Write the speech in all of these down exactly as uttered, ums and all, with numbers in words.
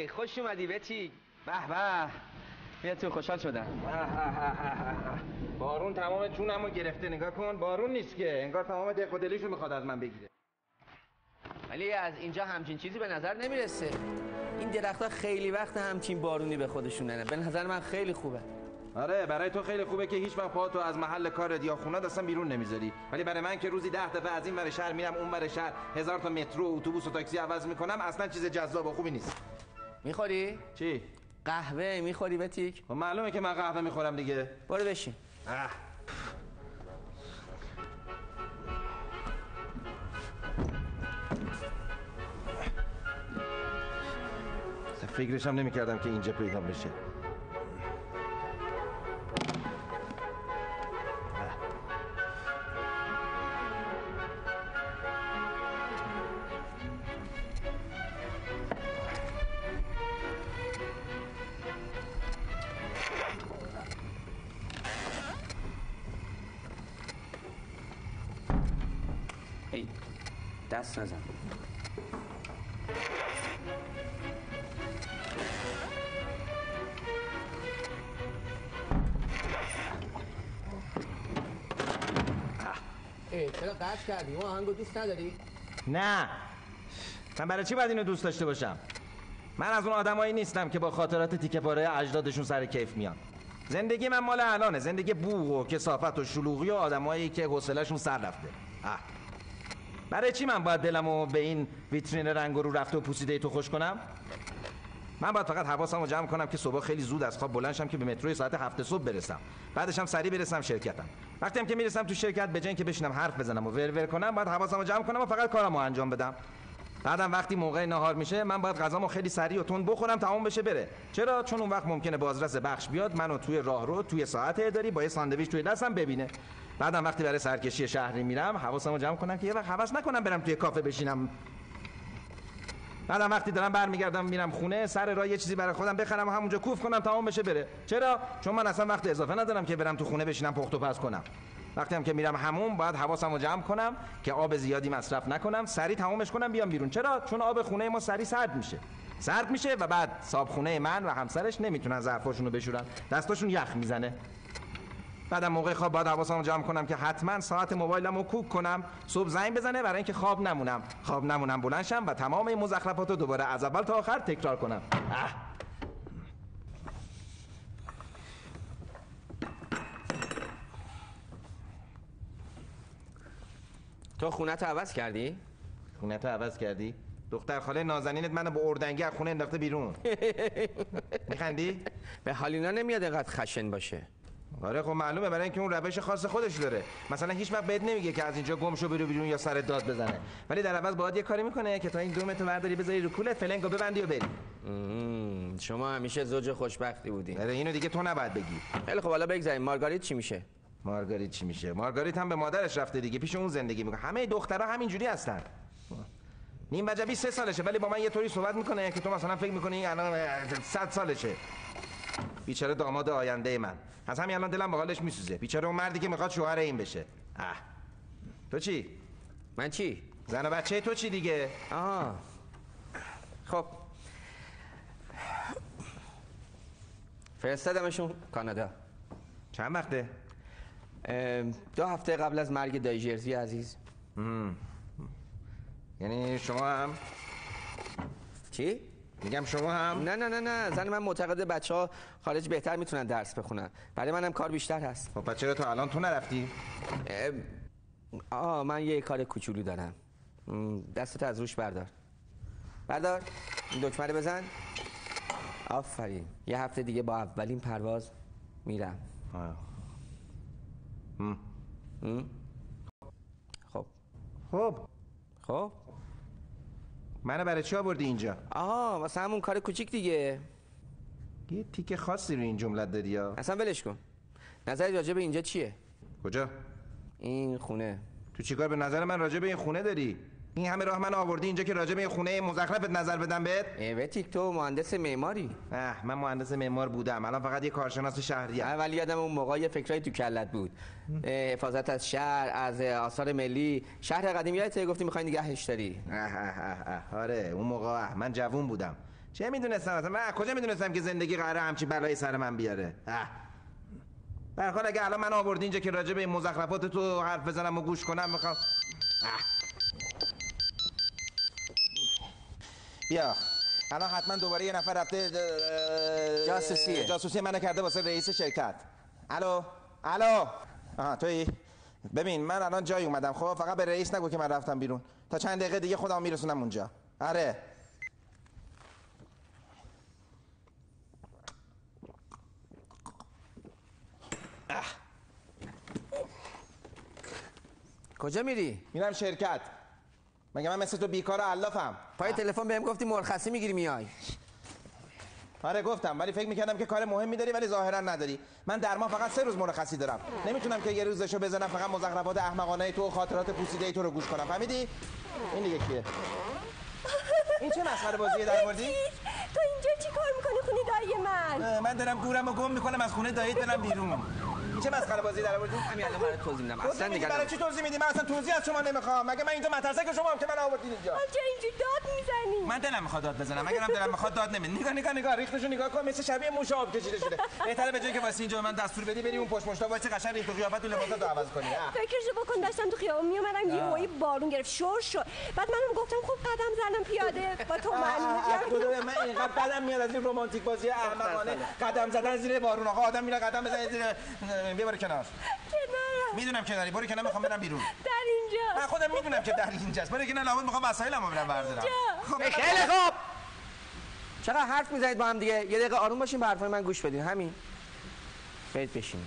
هی خوش اومدی بتی. به به بیا تو، خوشحال شدم. بارون تمام جونمو گرفته، نگاه کن. بارون نیست که، انگار تمام دق و دلیشو میخواد از من بگیره. ولی از اینجا همچین چیزی به نظر نمیرسه. این درخت‌ها خیلی وقت همچین بارونی به خودشون ننه. به نظر من خیلی خوبه. آره برای تو خیلی خوبه که هیچ وقت پاتو از محل کارت یا خونه‌ت اصلا بیرون نمیذاری، ولی برای من که روزی ده دفعه از این ور شهر میرم اون ور شهر، هزار تا مترو و اتوبوس و تاکسی عوض میکنم، اصلا چیز جذاب و خوبی نیست. میخوری؟ چی؟ قهوه میخوری بتیک؟ خب معلومه که من قهوه میخورم دیگه. برو بشین. اه. فکرش هم نمی‌کردم که اینجا پیدا بشه. ای دست نزن. ای چرا قطع کردی؟ اون آهنگو دوست نداری؟ نه من برای چی باید اینو دوست داشته باشم؟ من از اون آدمایی نیستم که با خاطرات تیکه پاره اجدادشون سر کیف میان. زندگی من مال الانه، زندگی بوق و کثافت و شلوغی و آدمایی که حوصله‌شون سر رفته. اه. برای چی من باید دلمو به این ویترین رنگ رو رفته و پوسیده تو خوش کنم؟ من باید فقط حواسمو جمع کنم که صبح خیلی زود از خواب بلند شم که به مترو ساعت هفت صبح برسم. بعدش هم سریع برسم شرکتم. وقتی هم که میرسم تو شرکت به جای اینکه بشینم حرف بزنم و ور ور کنم، باید حواسمو جمع کنم و فقط کارمو انجام بدم. بعدم وقتی موقع نهار میشه، من باید غذامو خیلی سریع و تند بخورم تمام بشه بره. چرا؟ چون اون وقت ممکنه بازرس بخش بیاد منو توی راهرو توی ساعت اداری با یه ساندویچ توی دستم ببینه. بعدم وقتی برای سرکشی شهری میرم، حواسمو جمع کنم که یه وقت هوس نکنم برم توی کافه بشینم. بعدم وقتی دارم برمیگردم میرم خونه، سر راه یه چیزی برای خودم بخرم و همونجا کوف کنم تمام بشه بره. چرا؟ چون من اصلا وقت اضافه ندارم که برم تو خونه بشینم پخت و پز کنم. وقتی هم که میرم حموم باید حواسمو جمع کنم که آب زیادی مصرف نکنم، سریع تمامش کنم بیام بیرون. چرا؟ چون آب خونه ما سریع سرد میشه. سرد میشه و بعد صابخونه من و همسرش نمیتونن ظرفاشونو بشورن، دستاشون یخ میزنه. بعدم موقع خواب باید حواسمو جمع کنم که حتما ساعت موبایلمو کوک کنم، صبح زنگ بزنه برای اینکه خواب نمونم. خواب نمونم بلند شم و تمام این مزخرفاتو دوباره از اول تا آخر تکرار کنم. اه. تو خونه‌تو عوض کردی؟ خونه‌تو عوض کردی؟ دختر خاله نازنینت منو با اردنگی از خونه انداخته بیرون. میخندی؟ به حال اینا نمیاد اینقدر خشن باشه. آره خب معلومه، برای اینکه اون روش خاص خودش داره. مثلا هیچ وقت بهت نمیگه که از اینجا گم شو برو بیرون یا سرت داد بزنه، ولی در عوض باید یه کاری میکنه که تا این دومتو برداری بذاری رو کولت، فلنگو ببندی و بری. شما همیشه زوج خوشبختی بودین. آره اینو دیگه تو نباید بگی. خیلی خب حالا بگذاریم. مارگاریت چی میشه؟ مارگاریت چی میشه؟ مارگاریت هم به مادرش رفته دیگه، پیش اون زندگی میکنه. همه دخترها همینجوری هستن. نیم وجبی سه سالشه ولی با من یه طوری صحبت میکنه که تو مثلا فکر میکنی الان صد سالشه. بیچاره داماد آینده من. از همین الان دلم به حالش میسوزه. بیچاره اون مردی که میخواد شوهر این بشه. اه. تو چی؟ من چی؟ زن و بچه تو چی دیگه؟ آها. خب. فرستادمشون کانادا. چند وقته؟ دو هفته قبل از مرگ دایی جرزی عزیز. مم. یعنی شما هم؟ چی؟ میگم شما هم؟ نه نه نه نه زن من معتقده بچه ها خارج بهتر میتونن درس بخونن. برای منم کار بیشتر هست. خب چرا تو الان تو نرفتی؟ آه من یه کار کوچولو دارم. دستت از روش بردار. بردار. این دکمه رو بزن. آفرین. یه هفته دیگه با اولین پرواز میرم. آه. هم. هم؟ خب خب خب منو برای چی آوردی اینجا؟ آها واسه همون کار کوچیک دیگه. یه تیکه خاصی رو این جملت دادی یا؟ اصلا ولش کن. نظر راجع به اینجا چیه؟ کجا؟ این خونه. تو چیکار به نظر من راجع به این خونه داری؟ این همه راه من آوردی اینجا که راجع به این خونه مزخرفت نظر بدم بهت؟ اوتیک تو مهندس معماری. اه من مهندس معمار بودم، الان فقط یه کارشناس شهری ام. ولی یادم اون موقع یه فکرای تو کلت بود. حفاظت از شهر، از آثار ملی، شهر قدیم. یادت گفتی می‌خوای نگهش داری؟ اه اه اه اه. آره اون موقع اه. من جوون بودم. چه میدونستم اصلا؟ من کجا میدونستم که زندگی قراره همچی بلایی سر من بیاره؟ به هر حال اگه الان من آوردی اینجا که راجع به این مزخرفات تو حرف بزنم و گوش کنم میخوام بیا الان حتما دوباره یه نفر رفته جاسوسیه جاسوسی منو کرده واسه رئیس شرکت. الو الو آها تویی؟ ببین من الان جای اومدم، خب فقط به رئیس نگو که من رفتم بیرون، تا چند دقیقه دیگه خودم میرسونم اونجا. آره اه. کجا میری؟ میرم شرکت. مگه من مثل تو بیکار و علافم؟ پای تلفن بهم گفتی مرخصی میگیری میای. آره گفتم، ولی فکر میکردم که کار مهمی داری ولی ظاهرا نداری. من در ماه فقط سه روز مرخصی دارم، نمیتونم که یه روزشو بزنم فقط مزخرفات احمقانه تو و خاطرات پوسیده تو رو گوش کنم. فهمیدی؟ این دیگه کیه؟ این چه مسخره بازیه در آوردی؟ تو اینجا چی کار میکنی خونه دایی من؟ من دارم گورم رو گم میکنم از خونه داییت برم بیرون. این چه مسخره بازی در آوردی؟ همین الان برات توضیح میدم. اصلا نگران برای چی توضیح میدی؟ من اصلا توضیح از شما نمیخوام. مگه من اینجا مدرسه شما هم که من آوردین اینجا؟ چرا اینجوری داد میزنی؟ من دلم میخواد داد بزنم. اگرم دلم میخواد داد نمیدم. نگاه نگاه نگاه ریختشو نگاه کن، مثل شبیه موش آب کشیده شده. بهتره به جای که واسه اینجا من دستور بدی بری اون پشت مشتا واسه قشنگ ریخت و قیافت و لباساتو عوض کنی. فکرشو بکن داشتم تو خیابون میومدم یهویی بارون گرفت شور شد. بعد منم گفتم خب قدم زدم پیاده با تو من. خدایا من اینقدر بدم میاد از این رمانتیک بازی احمقانه قدم زدن زیر بارون. آقا آدم میره قدم بزنه زیر بیا برو کنار. کنار. میدونم کناری، برو کنار میخوام برم بیرون. در اینجا. من خودم میدونم که در اینجاست. برو کنار لابد میخوام وسایلمو برم بردارم. خب خیلی خوب. چقدر حرف میزنید با هم دیگه؟ یه دقیقه آروم باشین به حرفای من گوش بدین. همین. برید بشینید.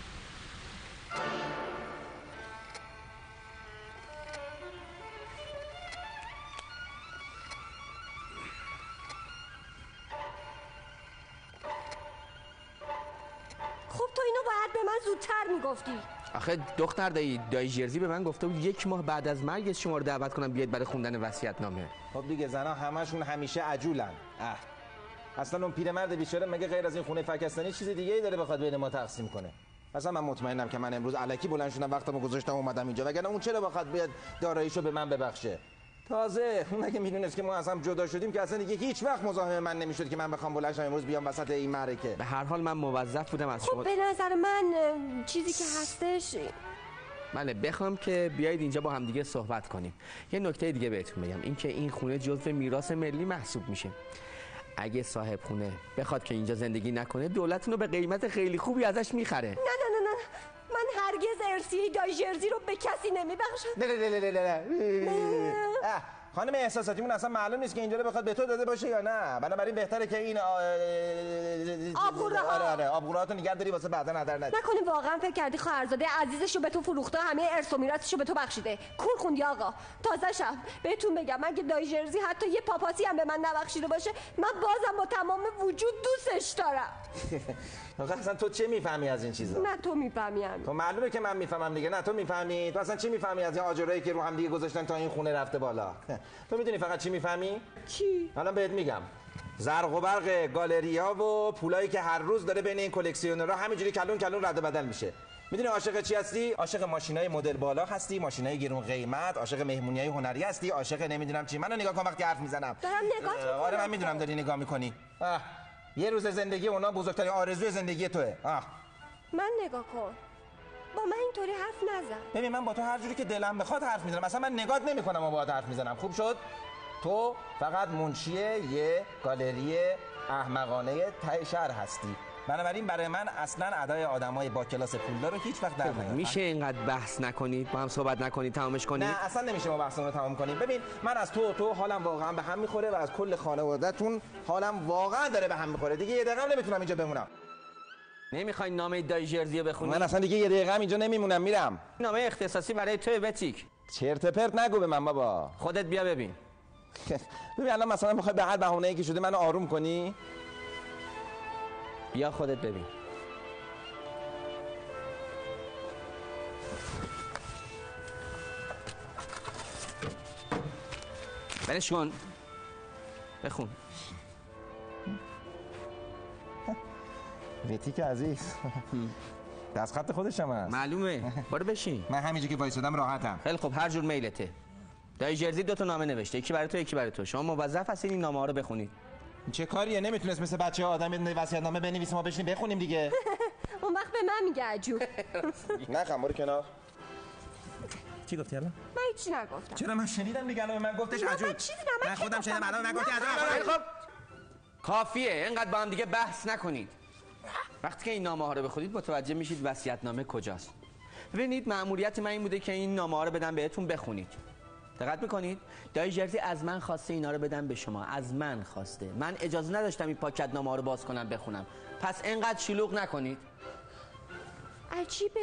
خب تو اینو باید به من زودتر میگفتی. آخه دختر دایی دایی جرزی به من گفته بود یک ماه بعد از مرگ شما رو دعوت کنم بیاید برای خوندن وصیت‌نامه. خب دیگه زنا همشون همیشه عجولن. اه. اصلا اون پیرمرد بیچاره مگه غیر از این خونه فکستانی چیز دیگه ای داره بخواد بین ما تقسیم کنه؟ اصلا من مطمئنم که من امروز الکی بلند شدم وقتمو گذاشتم اومدم اینجا، وگرنه اون چرا بخواد بیاد داراییشو به من ببخشه؟ تازه مگه میدونست که ما از هم جدا شدیم که اصلا دیگه هیچ وقت مزاحم من نمیشد که من بخوام بلند شم امروز بیام وسط این معرکه. به هر حال من موظف بودم از شما. خب به نظر من چیزی که هستش بله بخوام که بیایید اینجا با هم دیگه صحبت کنیم. یه نکته دیگه بهتون بگم، این که این خونه جزو میراث ملی محسوب میشه. اگه صاحب خونه بخواد که اینجا زندگی نکنه دولت اونو به قیمت خیلی خوبی ازش میخره. نه نه نه نه من هرگز ارثیه دایی جرزی رو به کسی نمیبخشم. نه نه نه نه نه خانم احساساتیمون اصلا معلوم نیست که اینجا رو بخواد به تو داده باشه یا نه. بنابراین بهتره که این آبگوره ها آره آره آبگورهاتو نگه داری واسه بعدا هدر ندی. نکنه واقعا فکر کردی خواهرزاده عزیزش رو به تو فروخته، همه ارث و میراثش رو به تو بخشیده؟ کور خوندی آقا. تازه شم بهتون بگم اگه دایی جرزی حتی یه پاپاسی هم به من نبخشیده باشه من بازم با تمام وجود دوستش دارم. آقا اصلا تو چه میفهمی از این چیزا؟ نه تو میفهمی همین. تو معلومه که من میفهمم دیگه. نه تو میفهمی؟ تو اصلا چی میفهمی از این آجرایی که رو هم دیگه گذاشتن تا این خونه رفته بالا؟ تو میدونی فقط چی میفهمی؟ چی؟ الان بهت میگم. زرق و برق گالریا و پولایی که هر روز داره بین این کلکسیونرها همینجوری کلون کلون رد و بدل میشه. میدونی عاشق چی هستی؟ عاشق ماشینای مدل بالا هستی، ماشینای گرون قیمت، عاشق مهمونیای هنری هستی، عاشق نمیدونم چی. منو نگاه کن وقتی حرف میزنم. دارم نگاه میکنم. آره من میدونم داری نگاه میکنی. یه روز زندگی اونا بزرگترین آرزوی زندگی توئه. آه. من نگاه کن. با من اینطوری حرف نزن. ببین من با تو هر جوری که دلم بخواد حرف میزنم. مثلا من نگات نمیکنم و باهات حرف میزنم. خوب شد؟ تو فقط منشی یه گالری احمقانه ته شهر هستی. بنابراین برای من اصلا ادای آدمای با کلاس پولدار رو هیچ وقت در نمیاد. میشه اینقدر بحث نکنید، با هم صحبت نکنید، تمامش کنید؟ نه اصلا نمیشه ما بحثمون رو تمام کنیم. ببین من از تو و تو حالم واقعا به هم میخوره و از کل خانواده‌تون حالم واقعا داره به هم میخوره. دیگه یه دقیقه نمیتونم اینجا بمونم. نمیخواین نامه دایی جرزی رو بخونی؟ من اصلا دیگه یه دقیقه هم اینجا نمیمونم، میرم. نامه اختصاصی برای تو بتیک. چرت پرت نگو به من بابا. خودت بیا ببین. ببین الان مثلا میخوای به هر بهونه‌ای که شده منو آروم کنی؟ بیا خودت ببین. برش کن. بخون. وتیک عزیز. دست خط خودش هم هست. معلومه. برو بشین. من همینجا که وایسادم راحتم. خیلی خب هر جور میلته. دایی جرزی دو تا نامه نوشته، یکی برای تو یکی برای تو. شما موظف هستین این نامه ها رو بخونید. چه کاریه؟ نمیتونست مثل بچه آدم یه وصیت‌نامه بنویسیم ما بشینیم بخونیم دیگه. اون وقت به من میگه عجوب. نه خم برو کنار. چی گفتی الان؟ من هیچی نگفتم. چرا من شنیدم دیگه الان من گفتش عجوب. من چیزی نه، من خودم شنیدم الان من گفتی عجوب. خب کافیه، اینقدر با هم دیگه بحث نکنید. وقتی که این نامه ها رو بخونید متوجه میشید وصیت‌نامه کجاست. ببینید مأموریت من این بوده که این نامه ها رو بدم بهتون بخونید. دقت میکنید؟ دایی جرزی از من خواسته اینا رو بدم به شما، از من خواسته. من اجازه نداشتم این پاکت نامه ها رو باز کنم بخونم. پس اینقدر شلوغ نکنید. عجیبه.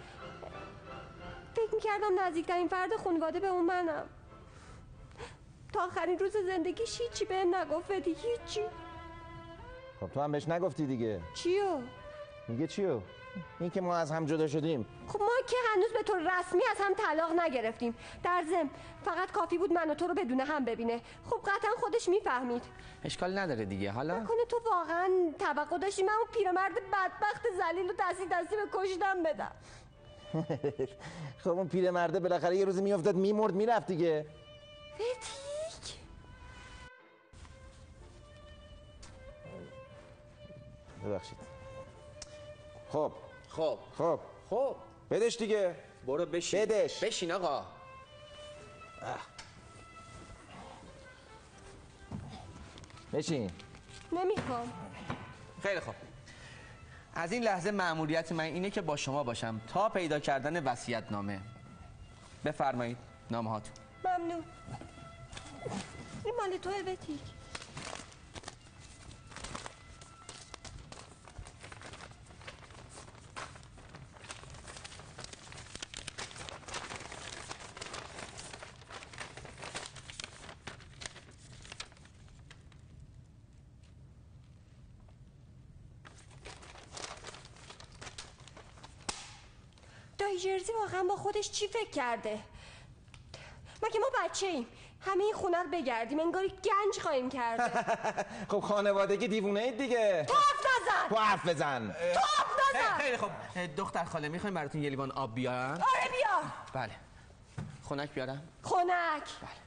فکر میکردم نزدیکترین فرد خانواده به اون منم. تا آخرین روز زندگیش هیچی بهم نگفت بدی، هیچی. خب تو هم بهش نگفتی دیگه. چیو؟ میگه چیو؟ این که ما از هم جدا شدیم. خب ما که هنوز به طور رسمی از هم طلاق نگرفتیم. در ضمن فقط کافی بود من و تو رو بدون هم ببینه. خب قطعا خودش میفهمید. اشکال نداره دیگه. حالا نکنه تو واقعا توقع داشتی من اون پیرمرد بدبخت ذلیل رو دستی دستی به کشتم بدم. خب اون پیرمرده بالاخره یه روزی میافتاد میمرد میرفت دیگه. فتیک ببخشید. خب خب خب خب بدش دیگه. برو بشین. بدش. بشین آقا. اه. بشین. نمیخوام. خیلی خوب. از این لحظه مأموریت من اینه که با شما باشم تا پیدا کردن وصیت‌نامه. بفرمایید نامه هاتون. ممنون. این مال توه فتیک. دایی جرزی واقعا با خودش چی فکر کرده؟ مگه ما بچه ایم؟ همه این خونه رو بگردیم انگاری گنج خواهیم کرده. خب خانوادگی دیوونه اید دیگه. تو حرف نزن. تو حرف بزن. تو حرف نزن. خیلی خوب. دختر خاله میخوایم براتون یه لیوان آب بیارم؟ آره بیار. بله. خنک بیارم؟ خنک. بله.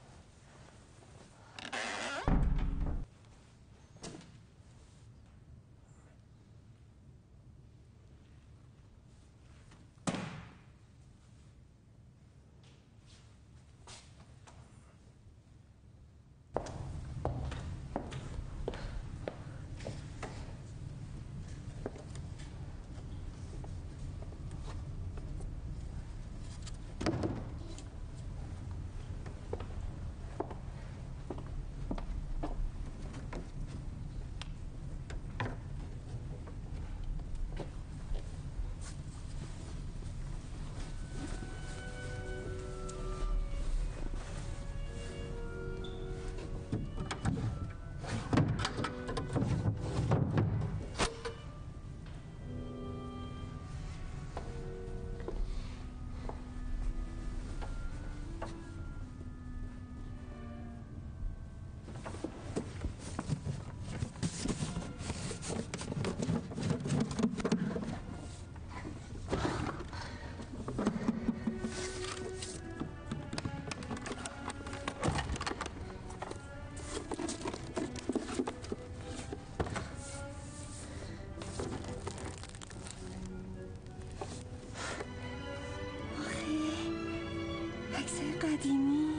قدیمی.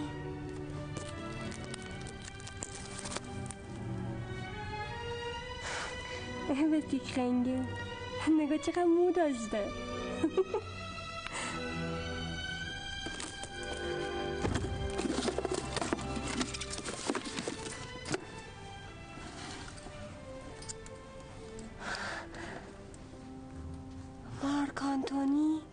فتیک خنگه نگاه چقدر مو داشته. مارک آنتونی.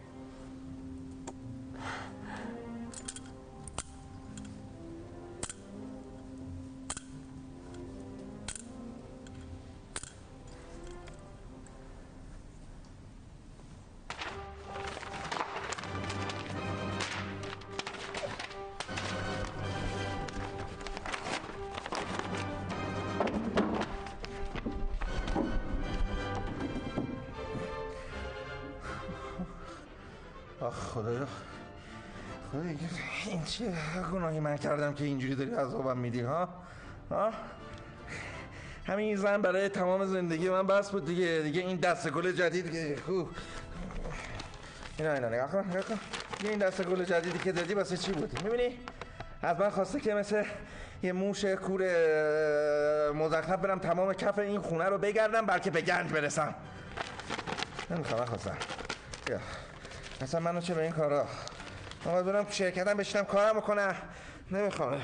آخ خدایا خدایا این چه گناهی من کردم که اینجوری داری عذابم میدی ها؟ ها؟ همین زن برای تمام زندگی من بس بود دیگه. دیگه این دست گل جدید که خوب اینا اینا نگاه کن نگاه کن. این دست گل جدیدی که دادی واسه چی بود؟ میبینی؟ از من خواسته که مثل یه موش کور مزخرف برم تمام کف این خونه رو بگردم بلکه به گنج برسم. نمیخوام خواستم. یا اصلا منو چه به این کارا؟ من باید برم شرکتم بشینم کارم بکنم. نمیخوام.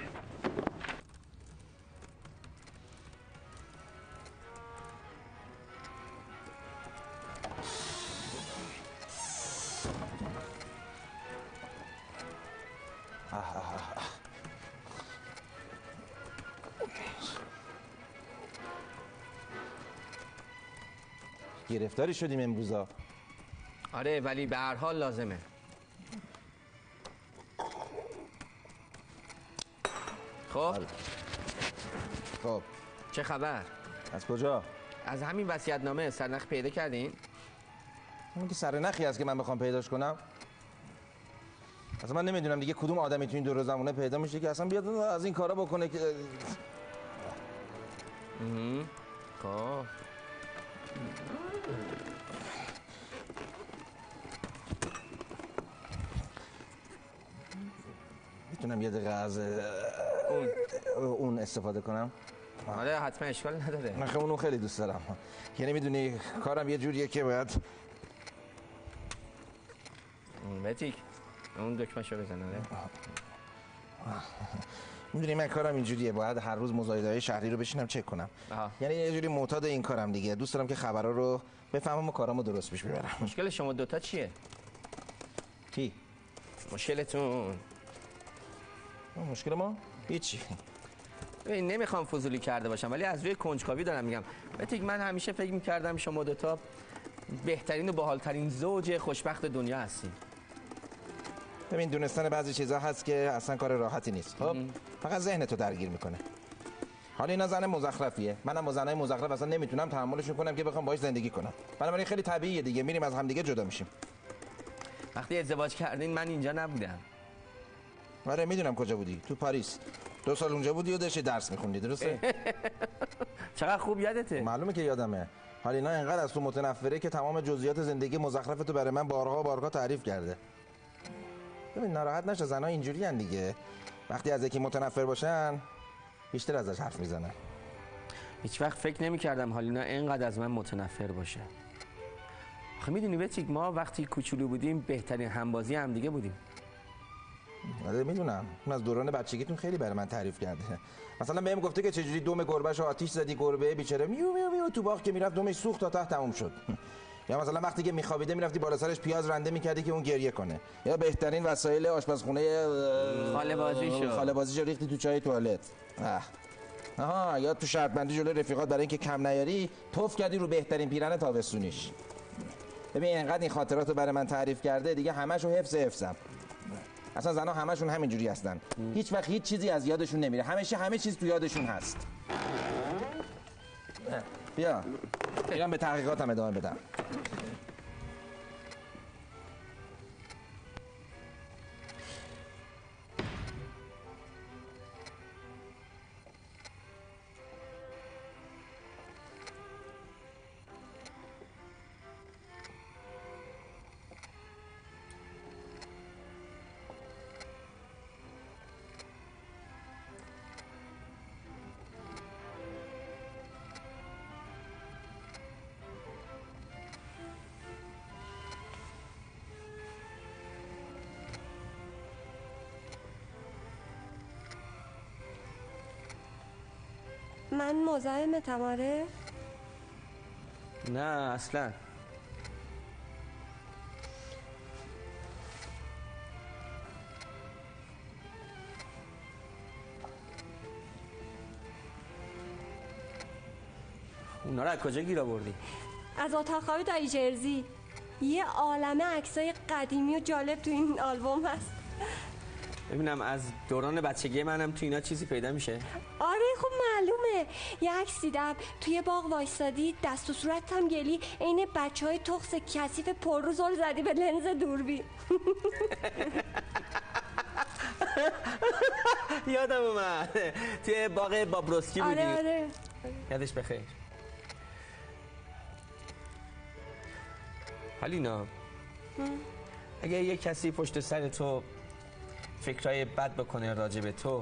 گرفتاری شدیم امروزا. آره ولی به هر حال لازمه. خب خب چه خبر؟ از کجا؟ از همین وصیت‌نامه سرنخ پیدا کردین؟ اون که سرنخی هست که من بخوام پیداش کنم. اصلا من نمیدونم دیگه کدوم آدمی تو این دور زمونه پیدا میشه که اصلا بیاد از این کارا بکنه که خب میتونم یه دقیقه از اون اون استفاده کنم؟ آره حتما اشکال نداره. من اونو خیلی دوست دارم. یعنی میدونی کارم یه جوریه که باید متیک اون دکمه‌شو بزن. آره میدونی من کارم اینجوریه، باید هر روز مزایده‌های شهری رو بشینم چک کنم. آها. یعنی یه جوری معتاد این کارم دیگه. دوست دارم که خبرها رو بفهمم و کارامو درست پیش ببرم. مشکل شما دوتا چیه؟ کی؟ مشکلتون؟ مشکل ما؟ هیچی. ببین نمیخوام فضولی کرده باشم ولی از روی کنجکاوی دارم میگم. بتیک من همیشه فکر میکردم شما دوتا بهترین و باحالترین زوج خوشبخت دنیا هستین. ببین دونستن بعضی چیزا هست که اصلا کار راحتی نیست. خب فقط ذهنتو درگیر میکنه. حالا اینا زن مزخرفیه، منم با زنای مزخرف اصلا نمیتونم تحملشون کنم که بخوام باهاش زندگی کنم. بنابراین خیلی طبیعیه دیگه، میریم از همدیگه جدا میشیم. وقتی ازدواج کردین من اینجا نبودم. آره میدونم کجا بودی، تو پاریس. دو سال اونجا بودی و داشتی درس میخوندی، درسته؟ چقدر خوب یادته. معلومه که یادمه. حالا اینا اینقدر از تو متنفره که تمام جزئیات زندگی مزخرف تو برای من بارها بارها تعریف کرده. ببین ناراحت نشه، زنا اینجوری ان دیگه. وقتی از یکی متنفر باشن بیشتر ازش حرف میزنن. هیچ وقت فکر نمی‌کردم حالینا اینقدر از من متنفر باشه. آخه میدونی بتیک ما وقتی کوچولو بودیم بهترین همبازی هم دیگه بودیم. آره میدونم، اون از دوران بچگیتون خیلی برای من تعریف کرده. مثلا بهم گفته که چجوری دم گربهشو آتیش زدی، گربه بیچاره میو میو میو تو باغ که میرفت دمش سوخت تا ته تموم شد. یا مثلا وقتی که میخوابیده میرفتی بالا سرش پیاز رنده میکردی که اون گریه کنه. یا بهترین وسایل آشپزخونه خاله بازیشو خاله بازیشو ریختی تو چای توالت. آها یا تو شرط بندی جلوی رفیقات برای اینکه کم نیاری توف کردی رو بهترین پیرن تابستونیش. ببین اینقدر این خاطراتو برای من تعریف کرده دیگه همه‌شو حفظ حفظم. اصلا زنا همشون همینجوری هستن. هیچ وقت هیچ چیزی از یادشون نمیره. همیشه همه چیز تو یادشون هست. بیا. میرم به تحقیقاتم ادامه بدم. من مزاحمتم آره؟ نه اصلا. اونا رو از کجا گیر آوردی؟ از اتاق خواب دایی جرزی. یه عالمه عکسای قدیمی و جالب تو این آلبوم هست. ببینم از دوران بچگی منم تو اینا چیزی پیدا میشه؟ آره خب معلومه. یه عکس دیدم توی باغ وایستادی دست و صورت هم گلی عین بچهای تخس کثیف پررو زل زدی به لنز دوربین. یادم اومد توی باغ بابروسکی بودی. آره آره یادش بخیر. حالینا اگه یه کسی پشت سر تو فکرای بد بکنه راجع به تو،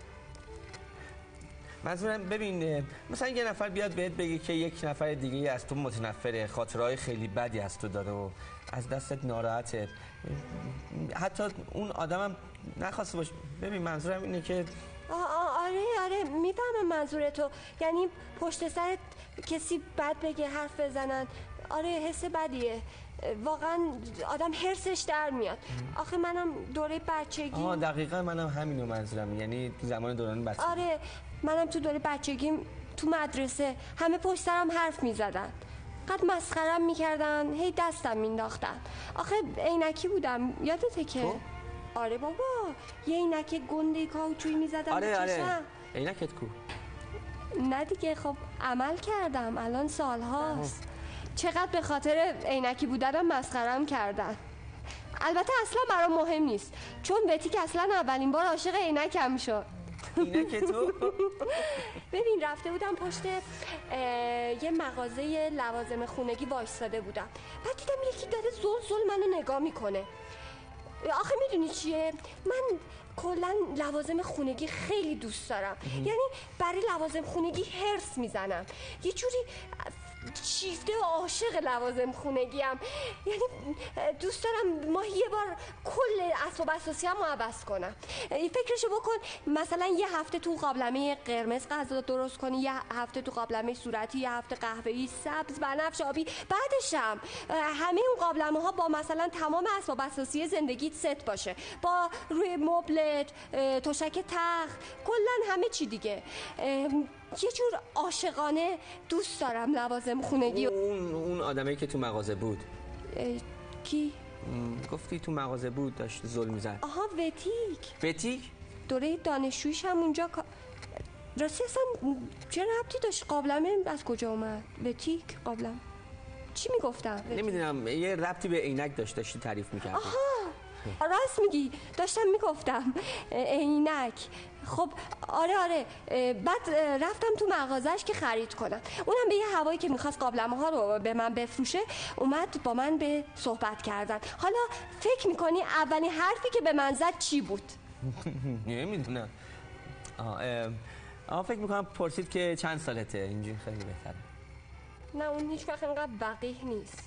منظورم ببین مثلا یه نفر بیاد بهت بگه که یک نفر دیگه از تو متنفره، خاطرهای خیلی بدی از تو داره و از دستت ناراحته، حتی اون آدمم نخواسته باشه. ببین منظورم اینه که آه آره آره میفهمم منظور تو، یعنی پشت سرت کسی بد بگه، حرف بزنن، آره حس بدیه واقعا، آدم حرسش در میاد. آخه منم دوره بچگی آه دقیقا منم همینو منظورم، یعنی تو زمان دوران بچگی. آره منم تو دوره بچگیم تو مدرسه همه پشت سرم حرف میزدن، قد مسخرم میکردن، هی دستم مینداختن. آخه عینکی بودم یادته که تو؟ آره بابا یه عینک گنده کاوچویی میزدم آره به آره چشم. عینکت کو؟ نه دیگه خب عمل کردم الان سالهاست. چقدر به خاطر عینکی بودنم مسخرم کردن. البته اصلا برام مهم نیست، چون بتی که اصلا اولین بار عاشق عینکم شد. عینک تو؟ ببین رفته بودم پشت یه مغازه لوازم خونگی وایستاده بودم، بعد دیدم یکی داره زل زل منو نگاه میکنه. آخه میدونی چیه، من کلا لوازم خونگی خیلی دوست دارم، یعنی برای لوازم خونگی هرس میزنم، یه جوری شیفته و عاشق لوازم خونگی ام، یعنی دوست دارم ماهی یه بار کل اسباب اساسی هم عوض کنم. فکرشو بکن مثلا یه هفته تو قابلمه قرمز غذا درست کنی، یه هفته تو قابلمه صورتی، یه هفته قهوه‌ای، سبز، بنفش، آبی، بعدشم همه اون قابلمه ها با مثلا تمام اسباب اساسی زندگیت ست باشه، با روی مبلت، تشک تخت، کلا همه چی دیگه. یه جور عاشقانه دوست دارم لوازم خونگی. اون اون آدمی که تو مغازه بود کی؟ گفتی تو مغازه بود داشت ظلم می‌زد. آها وتیک. وتیک؟ دوره دانشجویش هم اونجا کا... راستی اصلا چه ربطی داشت قابلمه از کجا اومد؟ وتیک قابلم چی میگفتم؟ نمیدونم یه ربطی به عینک داشت، داشتی تعریف می‌کردی. آها راست میگی داشتم میگفتم عینک. خب آره آره بعد رفتم تو مغازش که خرید کنم، اونم به یه هوایی که میخواست قابلمه ها رو به من بفروشه اومد با من به صحبت کردن. حالا فکر میکنی اولین حرفی که به من زد چی بود؟ نمیدونم. آه آه فکر میکنم پرسید که چند سالته، اینجوری خیلی بهتره. نه اون هیچ وقت اینقدر وقیح نیست.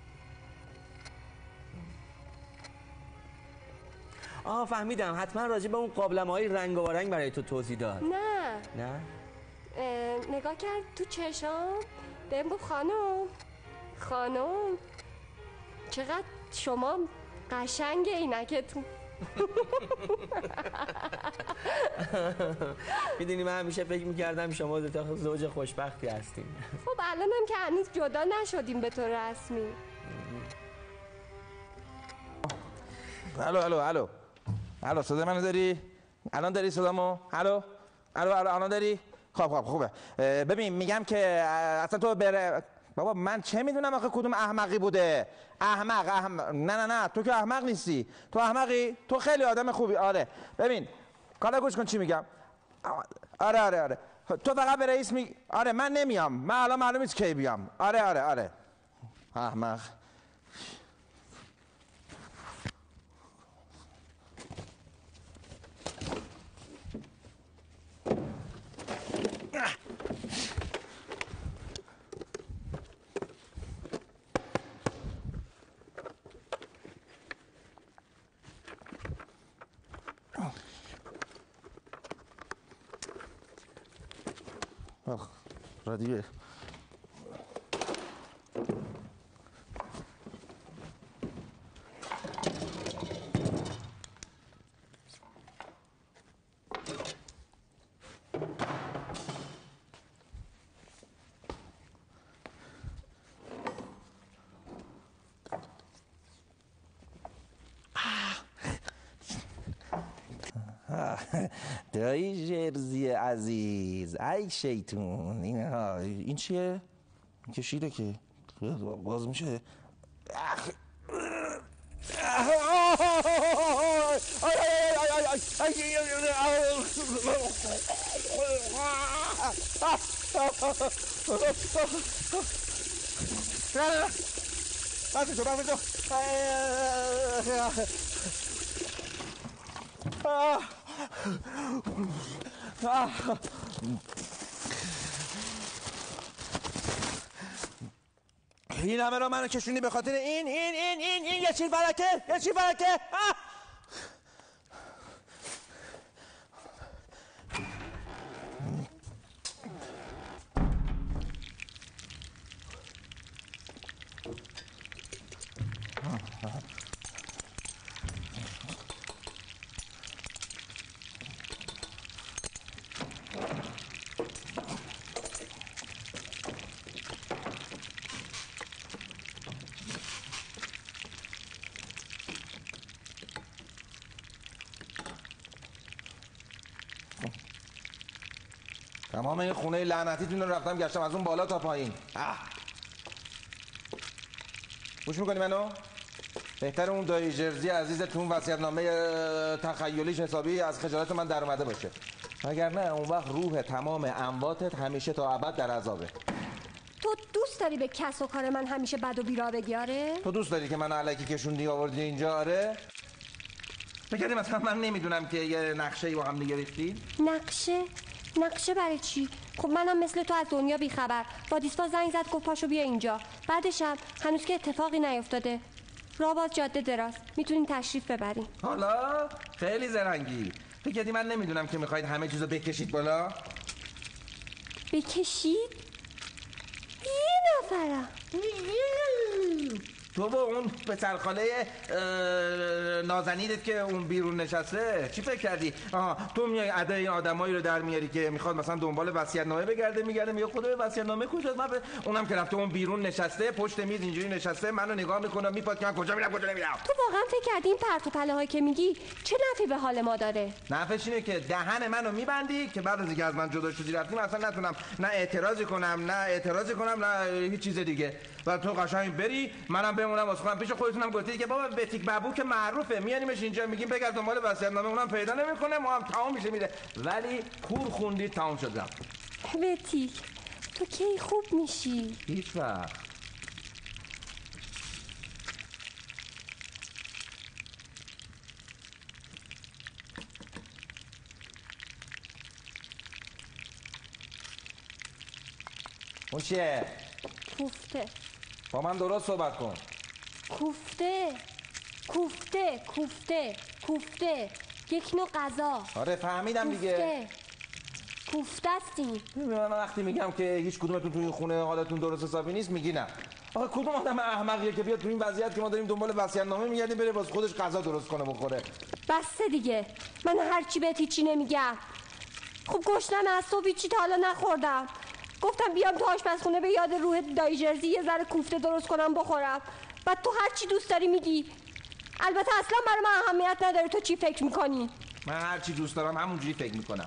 آها فهمیدم، حتما راجع به اون قابلمه‌های رنگ و رنگ برای تو توضیح داد. نه نه نگاه کرد تو چشام بهم گفت خانم خانم چقدر شما قشنگ عینکتون. میدونی من همیشه فکر میکردم شما دو تا زوج خوشبختی هستین. خب الانم که هنوز جدا نشدیم به طور رسمی. الو الو الو الو صدا منو داری؟ الان داری صدامو؟ الو الو الو الان داری؟ خب خب خوبه. ببین میگم که اصلا تو بره بابا، من چه میدونم آخه کدوم احمقی بوده. احمق احمق نه نه نه تو که احمق نیستی، تو احمقی، تو خیلی آدم خوبی. آره ببین کالا گوش کن چی میگم. آره آره آره تو فقط به رئیس میگی آره من نمیام، من الان معلوم نیست کی بیام. آره آره آره احمق. رادیو دایی جرزی عزیز، ای شیطون. این ها این چیه؟ کشیده که باز میشه. نه نه بسه شو بسه شو این همه را منو کشونی به خاطر این این این این این یه چیز برکه یه چیز برکه تمام این خونه لعنتیتون رو رفتم گشتم از اون بالا تا پایین. گوش میکنی منو؟ بهتر اون دایی جرزی عزیزتون وصیت‌نامه تخیلیش حسابی از خجالت من در اومده باشه، وگرنه اون وقت روح تمام امواتت همیشه تا ابد در عذابه. تو دوست داری به کس و کار من همیشه بد و بیرا بگی؟ آره؟ تو دوست داری که منو الکی کشوندی آوردی اینجا؟ آره؟ بگردی مثلا من نمیدونم که یه نقشه با هم دیگه ریختید؟ نقشه؟ نقشه برای چی؟ خب منم مثل تو از دنیا بیخبر. بادیسپا زنگ زد گفت پاشو بیا اینجا. بعدشم هنوز که اتفاقی نیفتاده. راه باز جاده دراز، میتونین تشریف ببرین. حالا خیلی زرنگی. بگردی من نمیدونم که میخواید همه چیزو بکشید بالا؟ بکشید؟ یه نفرم. تو با اون پسرخاله نازنینت که اون بیرون نشسته چی فکر کردی؟ آه تو میای عده این آدمایی رو در میاری که میخواد مثلا دنبال وصیت‌نامه بگرده میگرده میگه خدا وصیت‌نامه کجاست؟ من ب... اونم که رفته اون بیرون نشسته پشت میز اینجوری نشسته منو نگاه میکنه میپاد که من کجا میرم کجا نمیرم. تو واقعا فکر کردی این پرت و پله هایی که میگی چه نفعی به حال ما داره؟ نفعش اینه که دهن منو میبندی که بعد از اینکه از من جدا شدی رفتیم اصلا نتونم نه اعتراضی کنم نه اعتراضی کنم نه هیچ چیز دیگه و تو قشنگ بری منم بمونم واسه خودم. پیش خودتونم گفتید که بابا بتیک بابو که معروفه میانیمش اینجا میگیم بگرد دنبال وصیت‌نامه اونم پیدا نمیکنه ما هم تمام میشه میره، ولی کور خوندی تمام شد رفت. بتیک تو کی خوب میشی؟ هیچ وقت. اون چیه؟ کوفته. با من درست صحبت کن. کوفته کوفته کوفته کوفته یک نوع غذا. آره فهمیدم دیگه. کوفته هستیم. من وقتی میگم که هیچ کدومتون توی این خونه حالتون درست حسابی نیست میگی نه. آخه کدوم آدم احمقیه که بیاد تو این وضعیت که ما داریم دنبال وصیت‌نامه میگردیم بره واسه خودش غذا درست کنه بخوره؟ بسته دیگه. من هرچی بهت هیچی نمیگم. خب گشنم از صبح هیچی تا حالا نخوردم. گفتم بیام تو آشپزخونه به یاد روح دایی جرزی یه ذره کوفته درست کنم بخورم. بعد تو هر چی دوست داری میگی. البته اصلا برای من اهمیت نداره تو چی فکر میکنی. من هر چی دوست دارم همونجوری فکر میکنم.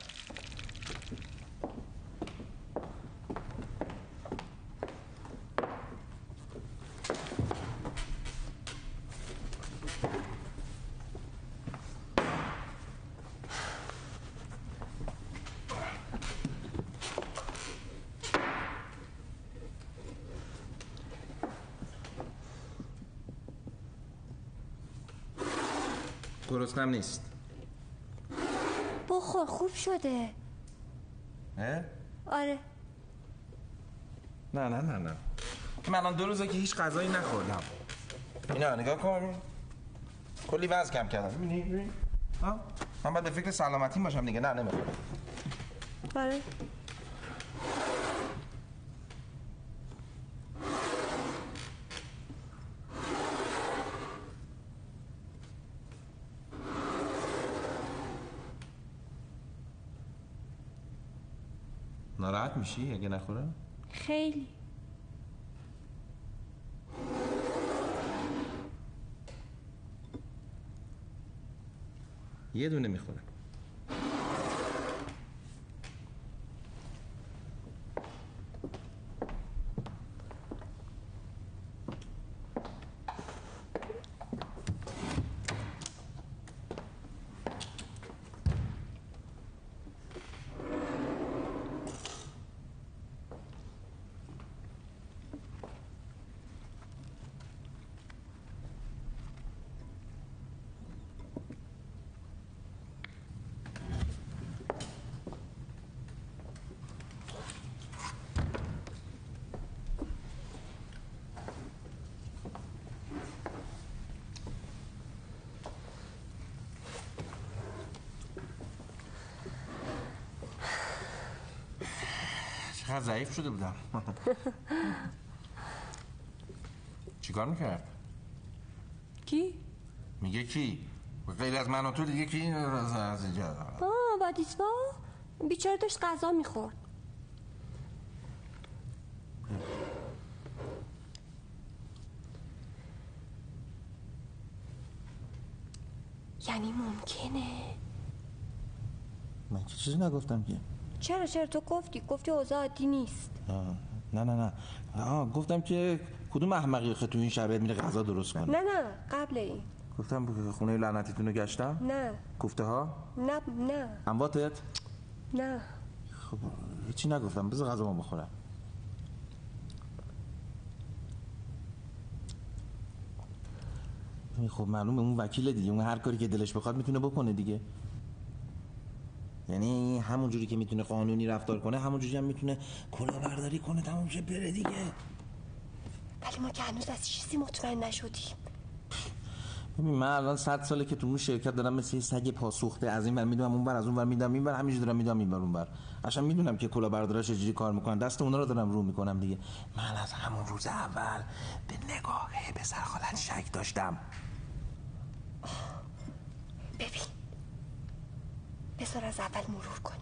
گرسنم نیست. بخور خوب شده. اه؟ آره. نه نه نه نه من الان دو روزه که هیچ غذایی نخوردم. اینا نگاه کن کلی وزن کم کردم. میبینی؟ ها؟ من باید به فکر سلامتی باشم دیگه. نه نمیخورم. آره. ناراحت میشی اگه نخورم؟ خیلی. یه دونه میخورم. چقدر ضعیف شده بودم. چیکار میکرد؟ کی؟ میگه کی؟ غیر از من و تو دیگه کی از اینجا؟ آه بادیسوا بیچاره داشت غذا میخورد. یعنی ممکنه؟ من که چیزی نگفتم که. چرا چرا تو گفتی گفتی اوضاع عادی نیست. آه. نه نه نه آه گفتم که کدوم احمقی خه تو این شرایط میره غذا درست کنه. نه نه قبل این گفتم خونه لعنتیتون رو گشتم. نه کوفته ها نه نه امواتت نه. خب هیچی نگفتم، بذار غذا ما بخورم. خب معلومه اون وکیل دیگه، اون هر کاری که دلش بخواد میتونه بکنه دیگه. یعنی همون جوری که میتونه قانونی رفتار کنه همون جوری هم میتونه کلاهبرداری کنه، تموم شه بره دیگه. ولی ما که هنوز از چیزی مطمئن نشدیم. ببین من الان صد ساله که تو اون شرکت دارم مثل یه سگ پاسوخته، از این ور میدونم اون ور، از اون ور میدونم این ور، همینجوری دارم میدونم این ور اون ور. اصلا میدونم که کلاهبردارا چجوری کار میکنن، دست اونا رو دارم رو میکنم دیگه. من از همون روز اول به نگاه پسر خالت شک داشتم. ببین بذار از اول مرور کنیم.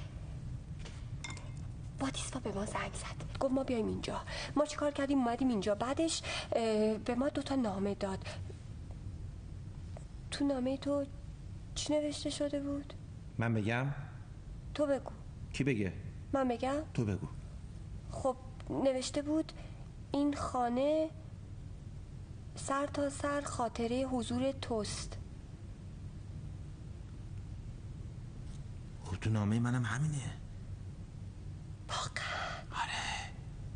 بادیسوا به ما زنگ زد، گفت ما بیایم اینجا. ما چی کار کردیم؟ اومدیم اینجا. بعدش به ما دوتا نامه داد. تو نامه تو چی نوشته شده بود؟ من بگم؟ تو بگو. کی بگه؟ من بگم؟ تو بگو. خب نوشته بود این خانه سر تا سر خاطره حضور توست. خب تو نامه منم همینه. واقعا؟ آره.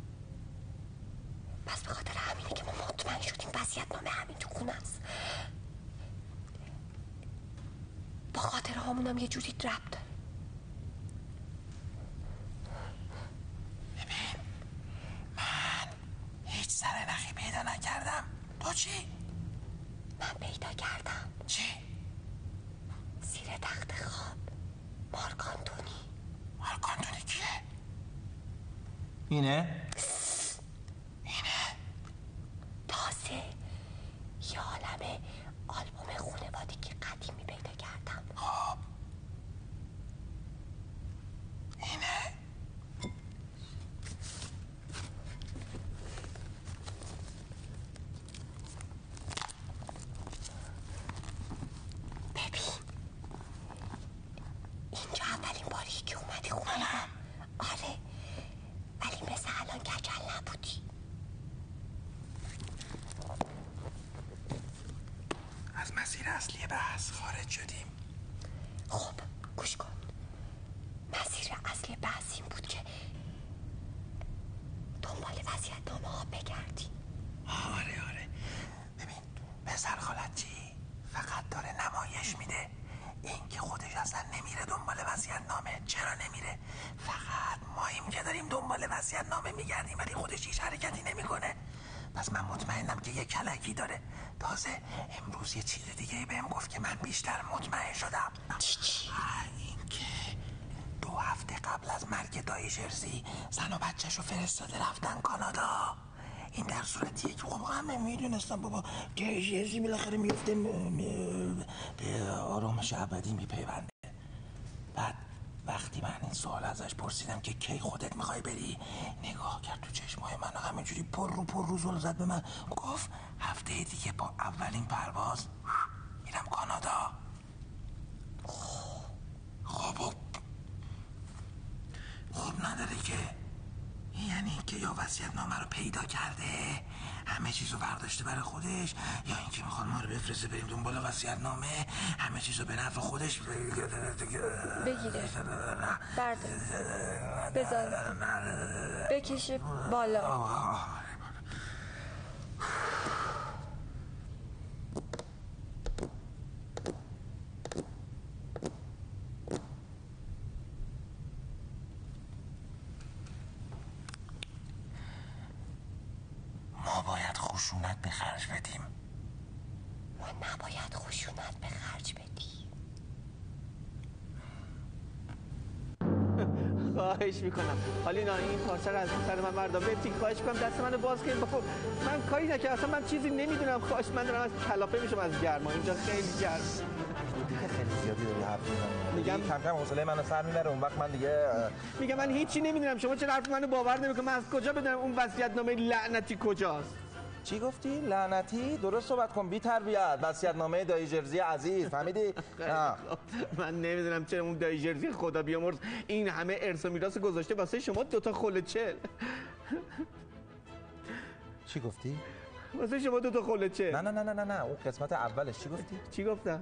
پس به خاطر همینه که ما مطمئن شدیم وصیت نامه همین تو خونه است. با خاطره هامون هم یه جوری ربط داره. ببین من هیچ سر نخی پیدا نکردم. تو چی؟ من پیدا کردم. چی؟ زیر تخت خواب مارک آنتونی. مارک آنتونی کیه؟ اینه؟ اینه؟ تازه یه عالمه آلبوم خانوادگی قدیمی پیدا کردم. خب اینه؟ ببین اینجا اولین باریه که اومدی خونه ما. آره ولی مثل الان کچل نبودی. از مسیر اصلی بحث خارج شدیم. خب گوش کن. مسیر اصلی بحث این بود که دنبال وصیت‌نامه ها بگردی. آره آره ببین پسر خالت چی؟ فقط داره نمایش میده. این که خودش اصلا نمیره دنبال وصیت‌نامه. چرا نمیره؟ فقط ماییم که داریم دنبال وصیت‌نامه میگردیم ولی خودش هیچ حرکتی نمیکنه. پس من مطمئنم که یه کلکی داره. تازه امروز یه چیز دیگه بهم گفت که من بیشتر مطمئن شدم. چی چی؟ این که دو هفته قبل از مرگ دایی جرزی زن و بچه‌شو فرستاده رفتن کانادا. این در صورتیه که خب همه میدونستم بابا دایی جرزی بالاخره میفته به آرامش ابدی میپیونده. بعد وقتی من این سوال ازش پرسیدم که کی خودت میخوای بری، نگاه کرد تو چشمای من و همینجوری پر رو پر رو زل زد به من. گفت هفته دیگه با اولین پرواز میرم کانادا. خب خوب نداره که، یعنی که یا وصیت‌نامه رو پیدا کرده همه چیزو برداشته برای خودش، یا اینکه میخواد ما رو بفرسته بریم دنبال وصیت‌نامه همه چیزو به نفع خودش بگیره برده بذار بکشه بالا. ما باید خشونت به خرج بدیم. ما نباید خشونت به خرج بدیم. خواهش میکنم حالینا این پارچه رو از سر من بردار. بهتی خواهش میکنم دست منو باز کن. بابا من کاری نکردم، اصلا من چیزی نمیدونم. خواهش من دارم از کلافه میشم از گرما، اینجا خیلی گرم. دیگه خیلی زیادی داری حرف میزنی. میگم کم کم حوصله منو سر میبره، اون وقت من دیگه میگم من هیچی نمیدونم. شما چرا حرف منو باور نمیکنید؟ من از کجا بدونم اون وصیت‌نامه لعنتی کجاست؟ چی گفتی؟ لعنتی؟ درست صحبت کن، بی تربیت. وصیت‌نامه دایی جرزی عزیز، فهمیدی؟ من نمیدونم چرا اون دایی جرزی خدا بیامرز این همه ارث و میراث گذاشته واسه شما دو تا خله چل. چی گفتی؟ واسه شما دو تا خله چل. نه نه نه نه نه اون قسمت اولش چی گفتی؟ چی گفتم؟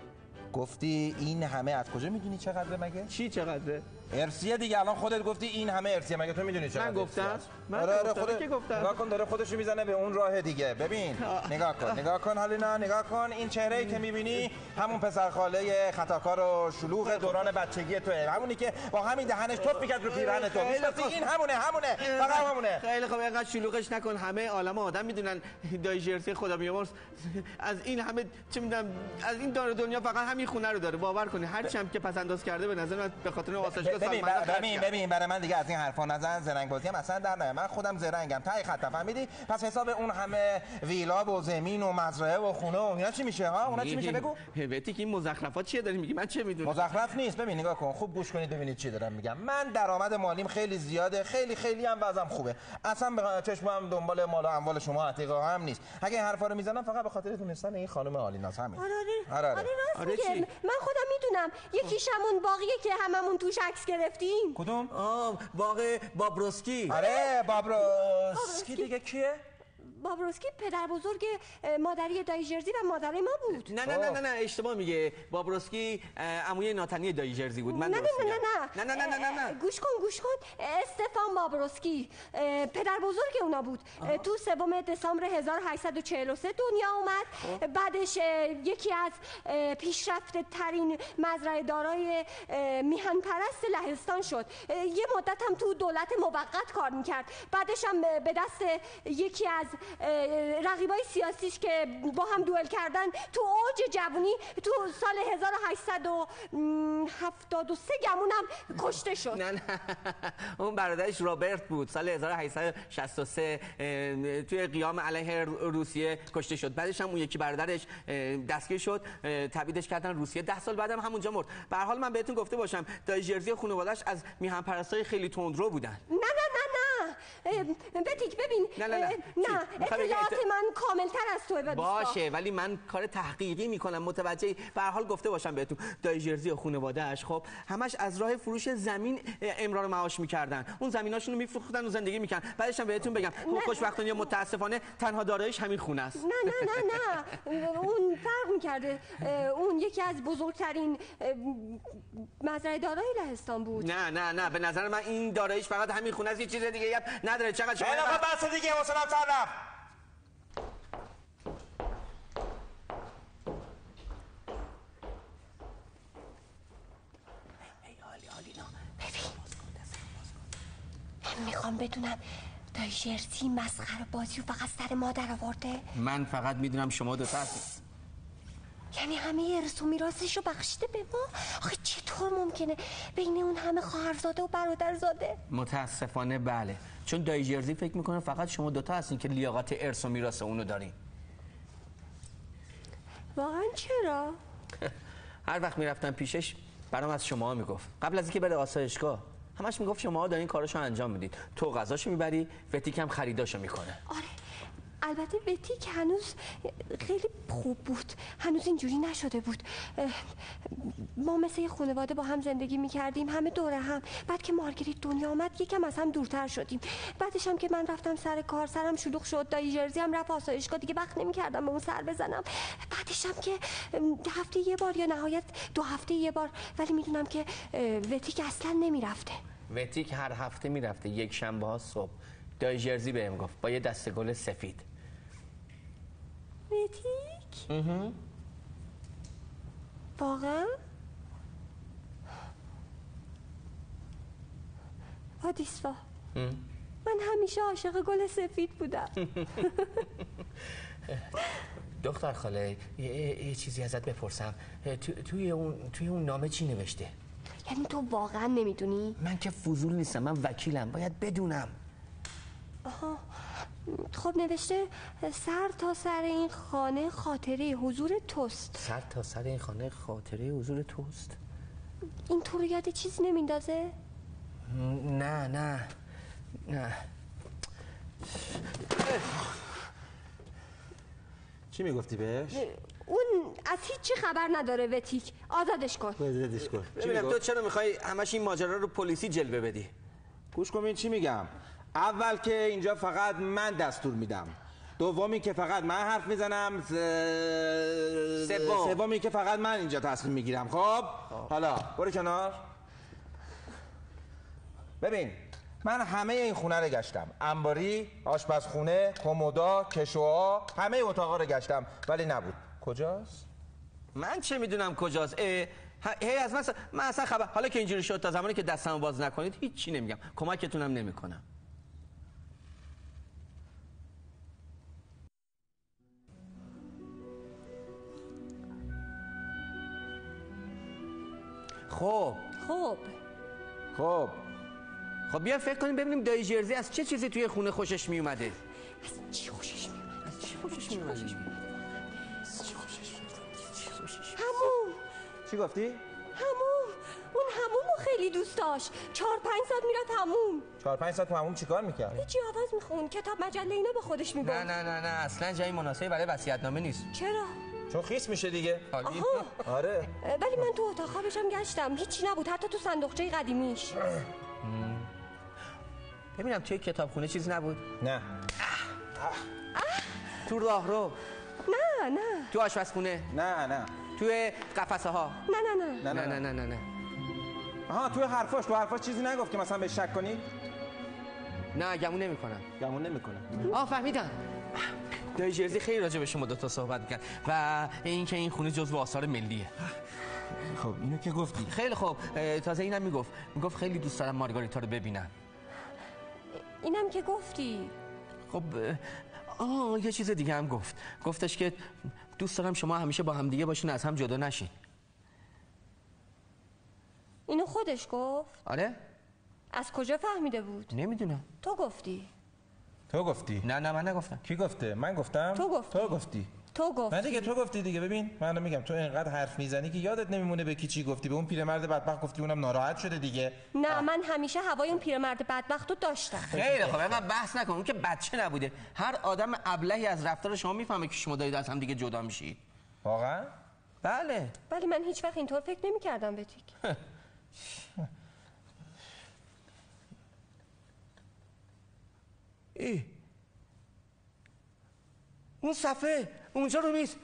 گفتی این همه از کجا میدونی چقدره مگه؟ چی چقدره؟ ارسیه دیگه. الان خودت گفتی این همه ارسیه، مگه تو میدونی چقدر؟ من گفتم؟ من آره آره گفتم. خودت که گفتم. نگاه کن داره خودشو میزنه به اون راه دیگه. ببین نگاه کن نگاه کن حالینا، نگاه کن این چهره‌ای که میبینی همون پسر خاله خطاکار و شلوغ دوران بچگی توئه، همونی که با همین دهنش توپ میکرد رو پیرهن تو. میگفتی این همونه همونه فقط همونه. خیلی خوب اینقدر شلوغش نکن. همه عالم آدم میدونن دایی جرزی خدا بیامرز از این همه چه میدونم از این دار دنیا فقط همین خونه رو داره. باور کنی هر چیم که پس انداز کرده به نظر من به خاطر آسایشگاه سالمندان. ببین ببین برای من دیگه از این حرفا نزن. زرنگ بازی هم اصلا در نیاد. من خودم زرنگم تای خط، فهمیدی؟ پس حساب اون همه ویلا و زمین و مزرعه و خونه و اینا چی میشه ها؟ اونا چی میشه بگو؟ بهتی که این مزخرفات چیه داری میگی؟ من چه میدونم؟ مزخرف نیست. ببین نگاه کن خوب گوش کنید ببینید چی دارم میگم. من درآمد مالیم خیلی زیاده، خیلی خیلی هم وضعم خوبه. اصلا به چشمم دنبال مال و اموال شما عتیقا هم نیست. اگه این حرفا رو میزنم فقط به خاطر دونستن این خانم آلیناس همین. آره آره آره آره راست میگه. من خودم میدونم یکیش همون باقیه که هممون توش عکس گرفتیم. کدوم؟ آه باغ بابروسکی. آره بابروسکی دیگه کیه؟ بابروسکی پدر بزرگ مادری دایی جرزی و مادری ما بود. نه نه نه نه نه اشتباه میگه. بابروسکی عموی ناتنی دایی جرزی بود. من نه نه نه نه نه نه نه نه گوش کن گوش کن. استفان بابروسکی پدر بزرگ اونا بود. آه. تو سوم دسامبر هزار و هشتصد و چهل و سه دنیا اومد. آه. بعدش یکی از پیشرفته ترین مزرعه دارای میهن پرست لهستان شد. یه مدت هم تو دولت موقت کار میکرد. بعدش هم به دست یکی از رقیبای سیاسیش که با هم دوئل کردن تو اوج جوونی تو سال هزار و هشتصد و هفتاد و سه گمونم کشته شد. نه نه اون برادرش رابرت بود. سال هزار و هشتصد و شصت و سه توی قیام علیه روسیه کشته شد. بعدش هم اون یکی برادرش دستگیر شد، تبعیدش کردن روسیه. ده سال بعدم همونجا مرد. به هر حال من بهتون گفته باشم دایی جرزی و خانواده‌اش از میهن پرستای خیلی تندرو بودن. نه نه نه نه بتیک ببین. نه نه نه نه اطلاعات من کاملتر از توه. باشه ولی من کار تحقیقی میکنم. متوجهی؟ به هر حال گفته باشم بهتون دایی جرزی و خانواده‌اش خب همش از راه فروش زمین امرار معاش میکردن. اون زمیناشونو میفروختن و زندگی میکردن. بعدش هم بهتون بگم خوشبختانه یا متاسفانه تنها داراییش همین خونه است. نه نه نه نه اون فرق میکرده. اون یکی از بزرگترین مزرعه دارای لهستان بود. نه نه نه به نظر من این داراییش فقط همین خونه است. یه چیز دیگه هم نداره. چقدر شما آقا بس دیگه حوصله‌ام سر رفت. من میخوام بدونم دایی جرزی مسخره بازی و فقط سر مادر آورده. من فقط میدونم شما دو تا هستید. یعنی همه ارث و میراثش رو بخشیده به ما؟ آخه چطور ممکنه بین اون همه خواهرزاده و برادرزاده؟ متاسفانه بله، چون دایی جرزی فکر میکنه فقط شما دوتا هستین که لیاقت ارث و میراث اونو دارین. واقعا چرا؟ هر وقت میرفتم پیشش برام از شما میگفت. قبل از اینکه بره آسایشگاه همش میگفت شما دارین کاراشو انجام میدید. تو غذاشو میبری، وتیک هم خریداشو میکنه. آره البته وتیک هنوز خیلی خوب بود، هنوز اینجوری نشده بود. ما مثل یه خانواده با هم زندگی میکردیم، همه دوره هم. بعد که مارگریت دنیا آمد یکم از هم دورتر شدیم. بعدش هم که من رفتم سر کار، سرم شلوغ شد، دایی جرزی هم رفت آسایشگاه، دیگه وقت نمیکردم به اون سر بزنم. بعدش هم که هفته یه بار یا نهایت دو هفته یه بار، ولی میدونم که وتیک اصلا نمیرفته. وتیک هر هفته میرفته یک شنبه ها صبح. دایی جرزی بهم گفت با یه دسته گل سفید. وتیک؟ اها واقعا؟ آدیسوا من همیشه عاشق گل سفید بودم. دختر خاله یه, یه چیزی ازت بپرسم. تو، توی اون توی اون نامه چی نوشته؟ یعنی تو واقعا نمیدونی؟ من که فضول نیستم، من وکیلم، باید بدونم. آها خب نوشته سر تا سر این خانه خاطره حضور توست. سر تا سر این خانه خاطره حضور توست؟ این تو رو یاد چیزی نمیندازه؟ نه نه نه. چی میگفتی بهش؟ اون از هیچی خبر نداره وتیک، آزادش کن. آزادش کن. ببینم تو چرا میخوای همش این ماجرا رو پلیسی جلوه بدی؟ گوش کن چی میگم. اول که اینجا فقط من دستور میدم، دومی که فقط من حرف میزنم، س... سوم سومی که فقط من اینجا تصمیم میگیرم. خب حالا برو کنار. ببین من همه این خونه رو گشتم، انباری، آشپزخونه، کمودا، کشوها، همه اتاقا رو گشتم ولی نبود. کجاست؟ من چه میدونم کجاست؟ اه هی از من من اصلا خبر. حالا که اینجوری شد تا زمانی که دستمو باز نکنید هیچ چی نمیگم، کمکتونم نمیکنم. خب خب خب خب بیا فکر کنیم ببینیم دایی جرزی از چه چیزی توی خونه خوشش میومده. از چی خوشش میومده؟ از چی خوشش میومده؟ همون. چی گفتی؟ همون. اون همومو خیلی دوست داشت. چهار پنج ساعت میرفت هموم. چهار پنج ساعت تو هموم چیکار میکرد؟ هیچی، آواز میخون، کتاب مجله اینا با خودش میبرد. نه نه نه نه اصلا جای مناسبی برای وصیت‌نامه نیست. چرا؟ چون خیس میشه دیگه. آها. آره. ولی من تو اتاق خوابشم گشتم، هیچی نبود، حتی تو صندوقچه قدیمیش. ببینم توی کتابخونه چیز نبود؟ نه. تو راهرو؟ نه نه. تو آشپزخونه؟ نه نه. توی قفسه ها؟ نه نه نه. نه نه نه نه نه. آها توی حرفاش، تو حرفاش چیزی نگفت که مثلا به شک کنی؟ نه گمون نمی‌کنم. گمون نمی‌کنم. آه فهمیدم. دایی جرزی خیلی راجع به شما دو تا صحبت کرد و اینکه این خونه جزو آثار ملیه. خب اینو که گفتی. خیلی خوب. تازه اینم میگفت میگفت خیلی دوست دارم مارگاریتا رو ببینم. اینم که گفتی. خب آه یه چیز دیگه هم گفت. گفتش که دوست دارم شما همیشه با هم دیگه باشین، از هم جدا نشین. اینو خودش گفت؟ آره؟ از کجا فهمیده بود؟ نمیدونم. تو گفتی. تو گفتی؟ نه نه من نگفتم. کی گفته؟ من گفتم؟ تو گفتی. تو گفتی. تو گفتی. من دیگه تو گفتی دیگه. ببین من میگم تو اینقدر حرف میزنی که یادت نمیمونه به کی چی گفتی. به اون پیرمرد بدبخت گفتی، اونم ناراحت شده دیگه. نه آه. من همیشه هوای اون پیرمرد بدبخت رو داشتم. خیلی خوب من بحث نکن، اون که بچه نبوده. هر آدم ابلهی از رفتار شما میفهمه که شما دارید از هم دیگه جدا میشید. واقعا؟ بله. ولی من هیچ وقت اینطور فکر نمی‌کردم بتیک. ای اون صفحه اونجا رو میز.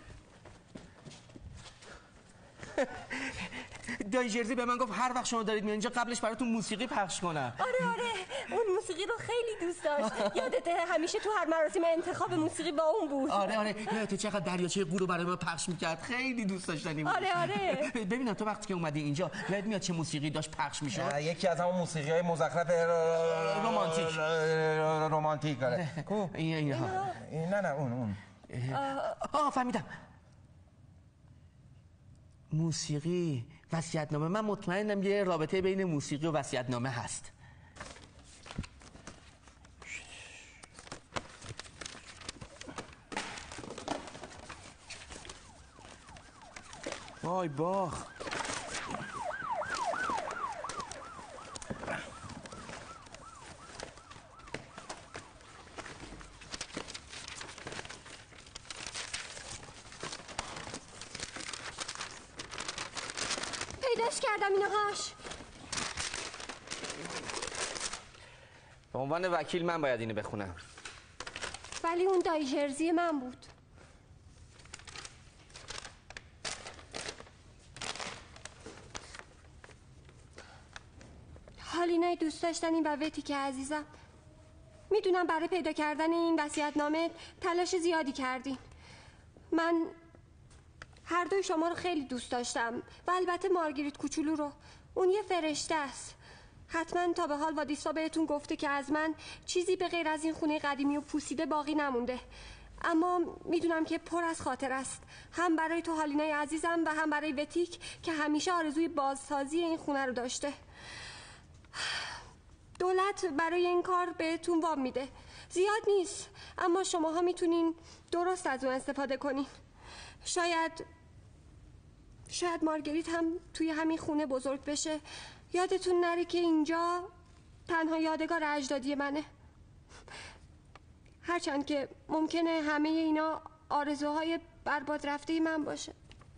دایی جرزی به من گفت هر وقت شما دارید میان اینجا قبلش براتون موسیقی پخش کنم. آره آره اون موسیقی رو خیلی دوست داشت. یادته همیشه تو هر مراسم انتخاب موسیقی با اون بود. آره آره یادته چقدر دریاچه قورو برای ما پخش میکرد، خیلی دوست داشتنی بود. آره آره ببینم تو وقتی که اومدی اینجا یاد میاد چه موسیقی داشت پخش میشد؟ یکی از همون موسیقی‌های مزخرف رمانتیک رمانتیک آره. کو این نه نه اون اون آه فهمیدم. موسیقی وصیت‌نامه. من مطمئنم یه رابطه بین موسیقی و وصیت‌نامه هست. وای باخ. پیداش کردم اینهاش. به عنوان وکیل من باید اینو بخونم. ولی اون دایی جرزی من بود. حالی نه دوست داشتنی و وتی که عزیزم، میدونم برای پیدا کردن این وصیت‌نامه تلاش زیادی کردیم. من هر دوی شما رو خیلی دوست داشتم و البته مارگریت کوچولو رو. اون یه فرشته است. حتما تا به حال وادیسا بهتون گفته که از من چیزی به غیر از این خونه قدیمی و پوسیده باقی نمونده. اما میدونم که پر از خاطر است، هم برای تو هالینای عزیزم و هم برای وتیک که همیشه آرزوی بازسازی این خونه رو داشته. دولت برای این کار بهتون وام میده، زیاد نیست، اما شماها میتونین درست از اون استفاده کنین. شاید شاید مارگریت هم توی همین خونه بزرگ بشه. یادتون نره که اینجا تنها یادگار اجدادی منه. هرچند که ممکنه همه اینا آرزوهای برباد رفته من باشه.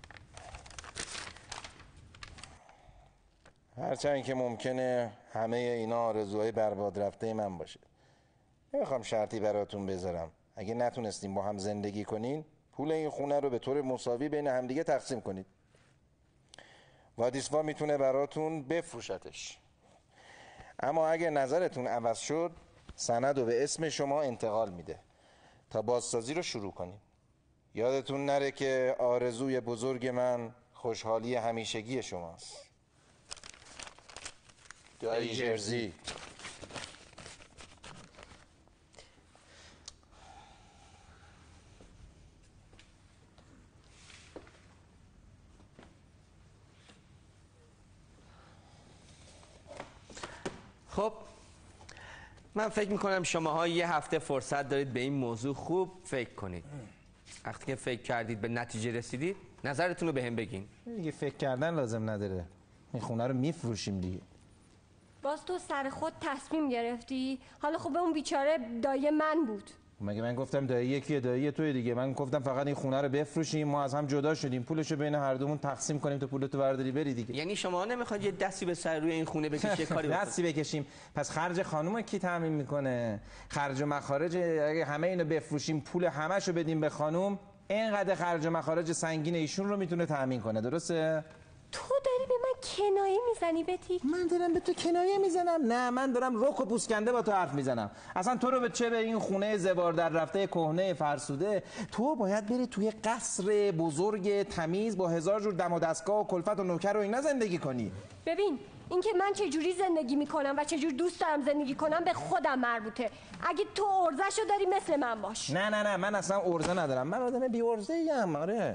هرچند که ممکنه همه اینا آرزوهای برباد رفته من باشه. نمیخوام شرطی براتون بذارم. اگه نتونستیم با هم زندگی کنین، پول این خونه رو به طور مساوی بین همدیگه تقسیم کنید. وادیسوا میتونه براتون بفروشتش. اما اگه نظرتون عوض شد، سند رو به اسم شما انتقال میده تا بازسازی رو شروع کنید. یادتون نره که آرزوی بزرگ من خوشحالی همیشگی شماست. دایی جرزی. خب من فکر میکنم شماها یه هفته فرصت دارید به این موضوع خوب فکر کنید. وقتی که فکر کردید به نتیجه رسیدید، نظرتون رو به هم بگین. دیگه فکر کردن لازم نداره. این خونه رو میفروشیم دیگه. باز تو سر خود تصمیم گرفتی؟ حالا خب اون بیچاره دایی من بود. مگه من گفتم دایی یکیه؟ دایی توی دیگه. من گفتم فقط این خونه رو بفروشیم، ما از هم جدا شدیم، پولشو بین هر دومون تقسیم کنیم تا پولتو برداری بری دیگه. یعنی شما نمیخواید یه دستی به سر روی این خونه بکشی، کاری بکنید؟ دستی بکشیم. پس خرج خانومو کی تامین میکنه؟ خرج و مخارج اگه همه اینو بفروشیم، پول همشو بدیم به خانوم، اینقدر خرج و مخارج سنگین ایشون رو میتونه تامین کنه. درسته؟ تو داری به من کنایه میزنی بتی؟ من دارم به تو کنایه میزنم؟ نه، من دارم رک و پوسکنده با تو حرف میزنم. اصلا تو رو به چه به این خونه زوار در رفته کهنه فرسوده؟ تو باید بری توی قصر بزرگ تمیز با هزار جور دم و دستگاه و کلفت و نوکر و اینا زندگی کنی. ببین اینکه من چه جوری زندگی میکنم و چه جور دوست دارم زندگی کنم به خودم مربوطه. اگه تو ارزشو داری مثل من باش. نه نه نه، من اصلا ارزه ندارم. من آدم بی ارزه ایم. آره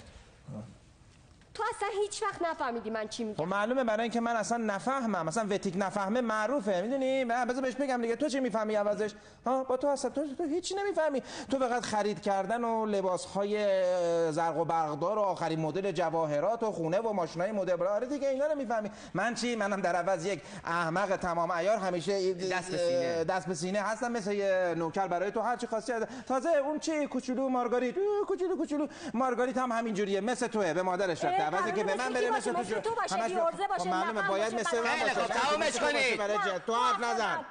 تو اصلا هیچ وقت نفهمیدی من چی میگم. خب معلومه، برای اینکه من اصلا نفهمم. مثلا وتیک نفهمه معروفه، میدونی؟ بذار بهش بگم دیگه. تو چی میفهمی عوضش؟ ها با تو اصلا تو, تو هیچی نمیفهمی. تو فقط خرید کردن و لباسهای زرق و برقدار و آخرین مدل جواهرات و خونه و ماشینای مدل. آره دیگه اینا رو میفهمی. من چی؟ منم در عوض یک احمق تمام عیار همیشه دست به سینه دست به سینه هستم، مثل یه نوکر برای تو هر چی خواستی. تازه اون چی کوچولو مارگاریت، کوچولو کوچولو مارگاریت هم همین جوریه، مثل توه، به مادرش رفته. عوضی که به من بره مثل تو تو باشه، بی ارزه باشه، معلومه باید مثل من باشه. خب تمامش کنید. تو حرف نزن.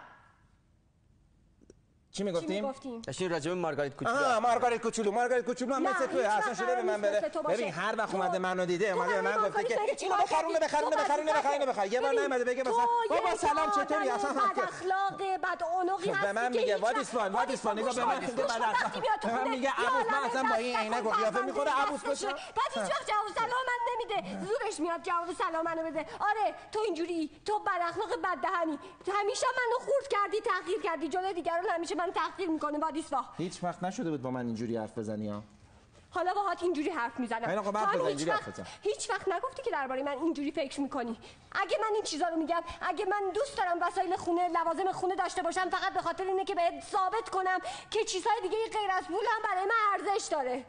چی میگفتیم؟ داشتین راجع به مارگاریت کوچولو. آها مارگاریت کوچولو، مارگاریت کوچولو هم مثل توه، اصلا شده به من بره. ببین هر وقت اومده منو دیده، اومده به من گفته که اینو بخرونه بخرونه بخرونه بخرونه بخر. یه بار نمیاد بگه مثلا بابا سلام چطوری؟ اصلا بد اخلاق بد عنقی هستی. به من میگه وادیسفان وادیسفان نگاه به من میگه بد اخلاق. من میگه ابوس، من اصلا با این عینک و قیافه میخوره ابوس باشه. بعد هیچ وقت جواب سلام من نمیده. زورش میاد جواب سلام منو بده. آره تو اینجوری، تو بد اخلاق بد دهنی. همیشه منو خورد کردی، تحقیر کردی. جلوی دیگران همیشه من تحقیر میکنه وادیسوا. هیچ وقت نشده بود با من اینجوری حرف بزنی ها. حالا باهات اینجوری حرف میزنم. اینا خب حرف بزن، اینجوری حرف بزن. هیچ وقت نگفتی که درباره من اینجوری فکر میکنی. اگه من این چیزا رو میگم، اگه من دوست دارم وسایل خونه، لوازم خونه داشته باشم، فقط به خاطر اینه که بهت ثابت کنم که چیزهای دیگه غیر از پول هم برای من ارزش داره.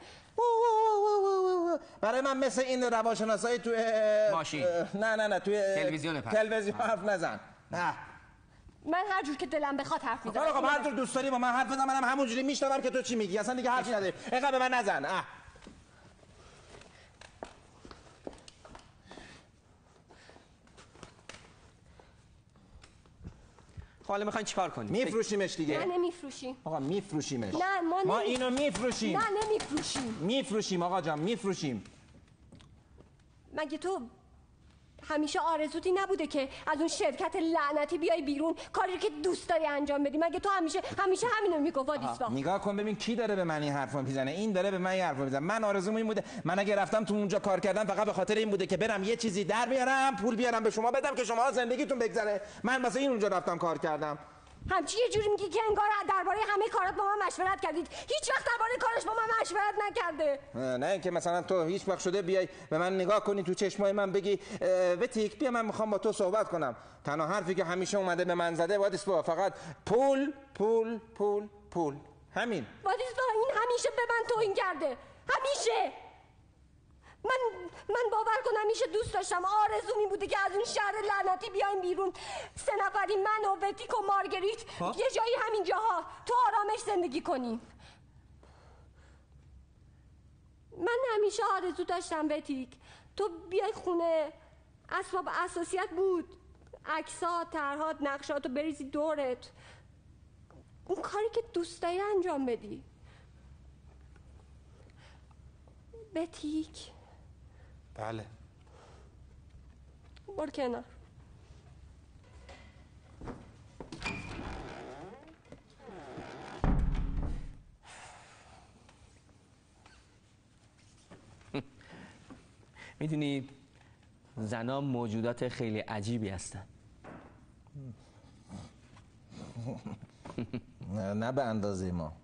برای من مثل این روانشناسای تو ماشین. نه نه نه توی تلویزیون پس. تلویزیون حرف نزن. نه من هر جور که دلم بخواد حرف میزنم. خب هر جور دوست داری با من حرف بزن، منم همونجوری میشنوم که تو چی میگی. اصلا دیگه حرفی نداری. اینقدر به من نزن. اه حالا میخواین چیکار کنیم؟ میفروشیمش دیگه. نه نمیفروشیم. آقا میفروشیمش. نه ما, ما اینو میفروشیم. نه نمیفروشیم. میفروشیم آقا جان، میفروشیم. مگه تو همیشه آرزوتی نبوده که از اون شرکت لعنتی بیای بیرون، کاری که دوست داری انجام بدی؟ مگه تو همیشه همیشه همینو میگفت وادیسوا؟ نگاه کن ببین کی داره به من این حرفو میزنه. این داره به من این حرفو میزنه. من آرزوم این بوده، من اگه رفتم تو اونجا کار کردم فقط به خاطر این بوده که برم یه چیزی در بیارم، پول بیارم به شما بدم که شما زندگیتون بگذره. من واسه این اونجا رفتم کار کردم. همچی یه جوری میگی که انگار درباره همه کارات با من مشورت کردید. هیچ وقت درباره کارش با من مشورت نکرده. نه اینکه مثلا تو هیچ وقت شده بیای به من نگاه کنی تو چشمای من بگی وتیک بیا من میخوام با تو صحبت کنم. تنها حرفی که همیشه اومده به من زده وادیسلا فقط پول پول پول پول. همین. وادیسلا این همیشه به من توهین کرده. همیشه. من من باور کن همیشه دوست داشتم، آرزوم این بوده که از اون شهر لعنتی بیایم بیرون، سه نفری من و وتیک و مارگریت ها؟ یه جایی همین جاها تو آرامش زندگی کنیم. من همیشه آرزو داشتم وتیک تو بیای خونه، اسباب اساسیت بود، عکسات، طرحات، نقشاتو بریزی دورت، اون کاری که دوست داری انجام بدی. وتیک بله برو کنار. میدونی زنها موجودات خیلی عجیبی هستن. نه, نه به اندازه ما.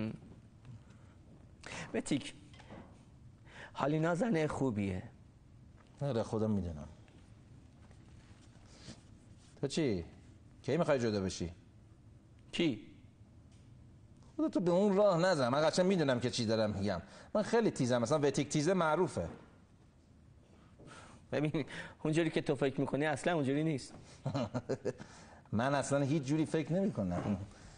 وتیک هالینا زن خوبیه. نه خدا میدونم. تو چی؟ کی میخوای جدا بشی؟ کی؟ خدا تو به اون راه نزن. من قشنگ میدونم که چی دارم میگم. من خیلی تیزم، مثلا وتیک تیزه معروفه. ببین اونجوری که تو فکر میکنی اصلا اونجوری نیست. من اصلا هیچ جوری فکر نمیکنم.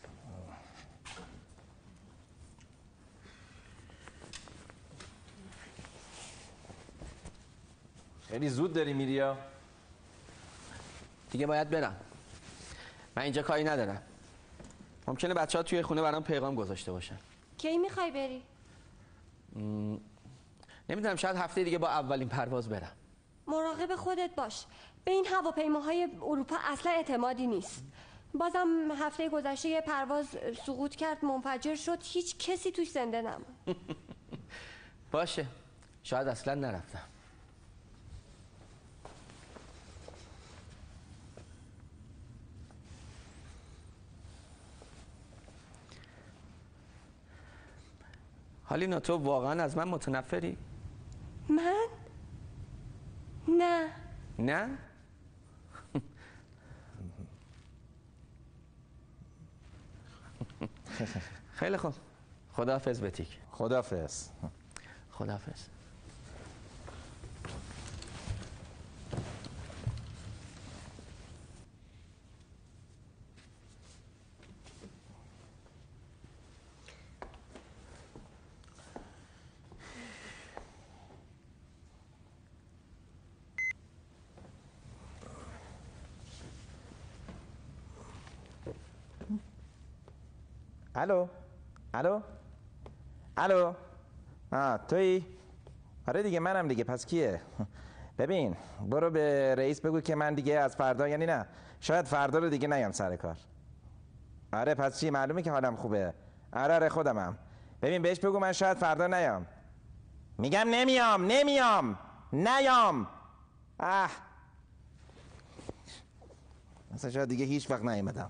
خیلی زود داری میری یا؟ دیگه باید برم. من اینجا کاری ندارم. ممکنه بچه ها توی خونه برام پیغام گذاشته باشن. کی میخوای بری؟ م... نمیدونم، شاید هفته دیگه با اولین پرواز برم. مراقب خودت باش. به این هواپیماهای اروپا اصلا اعتمادی نیست. بازم هفته گذشته یه پرواز سقوط کرد، منفجر شد، هیچ کسی توش زنده نموند. باشه، شاید اصلا نرفتم. هالینا تو واقعا از من متنفری؟ من؟ نه. نه؟ خیلی خوب. خداحافظ وتیک. خداحافظ. خداحافظ. الو الو الو آه تویی؟ آره دیگه منم دیگه. پس کیه؟ ببین برو به رئیس بگو که من دیگه از فردا، یعنی نه شاید فردا رو دیگه نیام سر کار. آره پس چی؟ معلومه که حالم خوبه. آره آره خودمم. ببین بهش بگو من شاید فردا نیام. میگم نمیام نمیام نیام. اه مثلا شاید دیگه هیچ وقت نیومدم.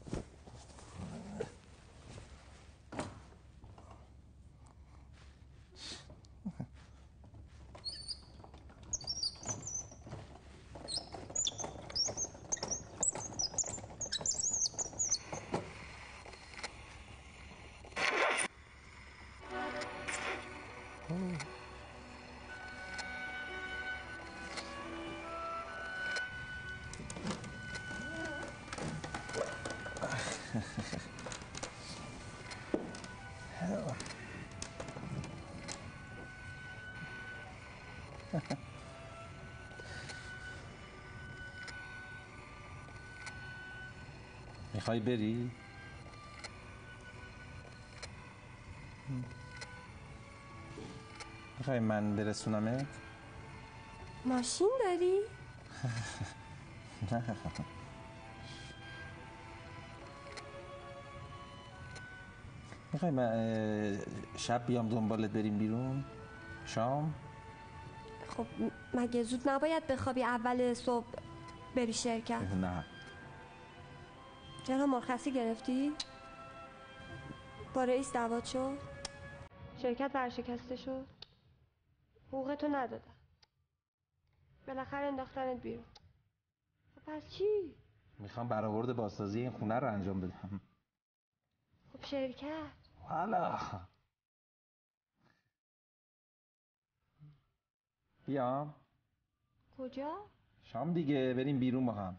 میخوای بری؟ میخوای من برسونمت؟ ماشین داری؟ نه میخوای من شب بیام دنبالت بریم بیرون؟ شام؟ خب مگه زود نباید بخوابی اول صبح بری شرکت؟ نه چرا مرخصی گرفتی؟ با رئیس دعوات شد؟ شرکت ورشکسته شد؟ حقوقتو ندادن، بالاخره انداختنت بیرون. خب پس چی؟ میخوام برآورد بازسازی این خونه رو انجام بدم. خب شرکت؟ حالا بیام کجا؟ شام دیگه، بریم بیرون با هم.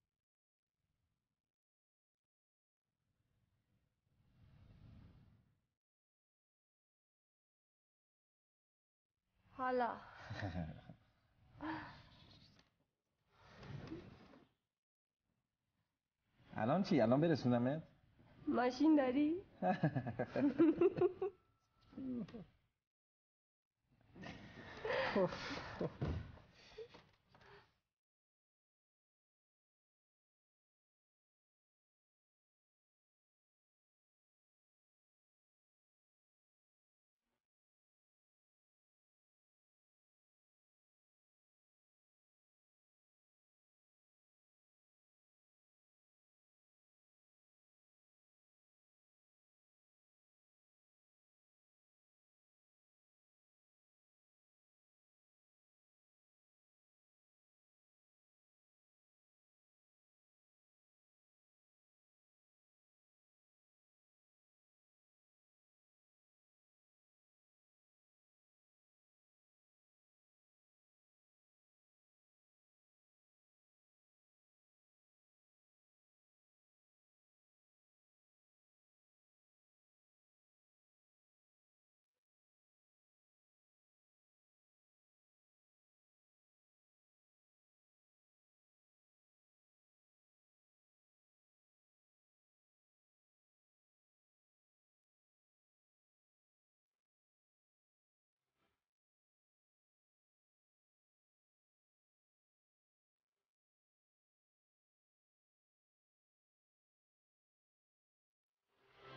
حالا الان چی؟ الان برسونمت؟ ماشین داری؟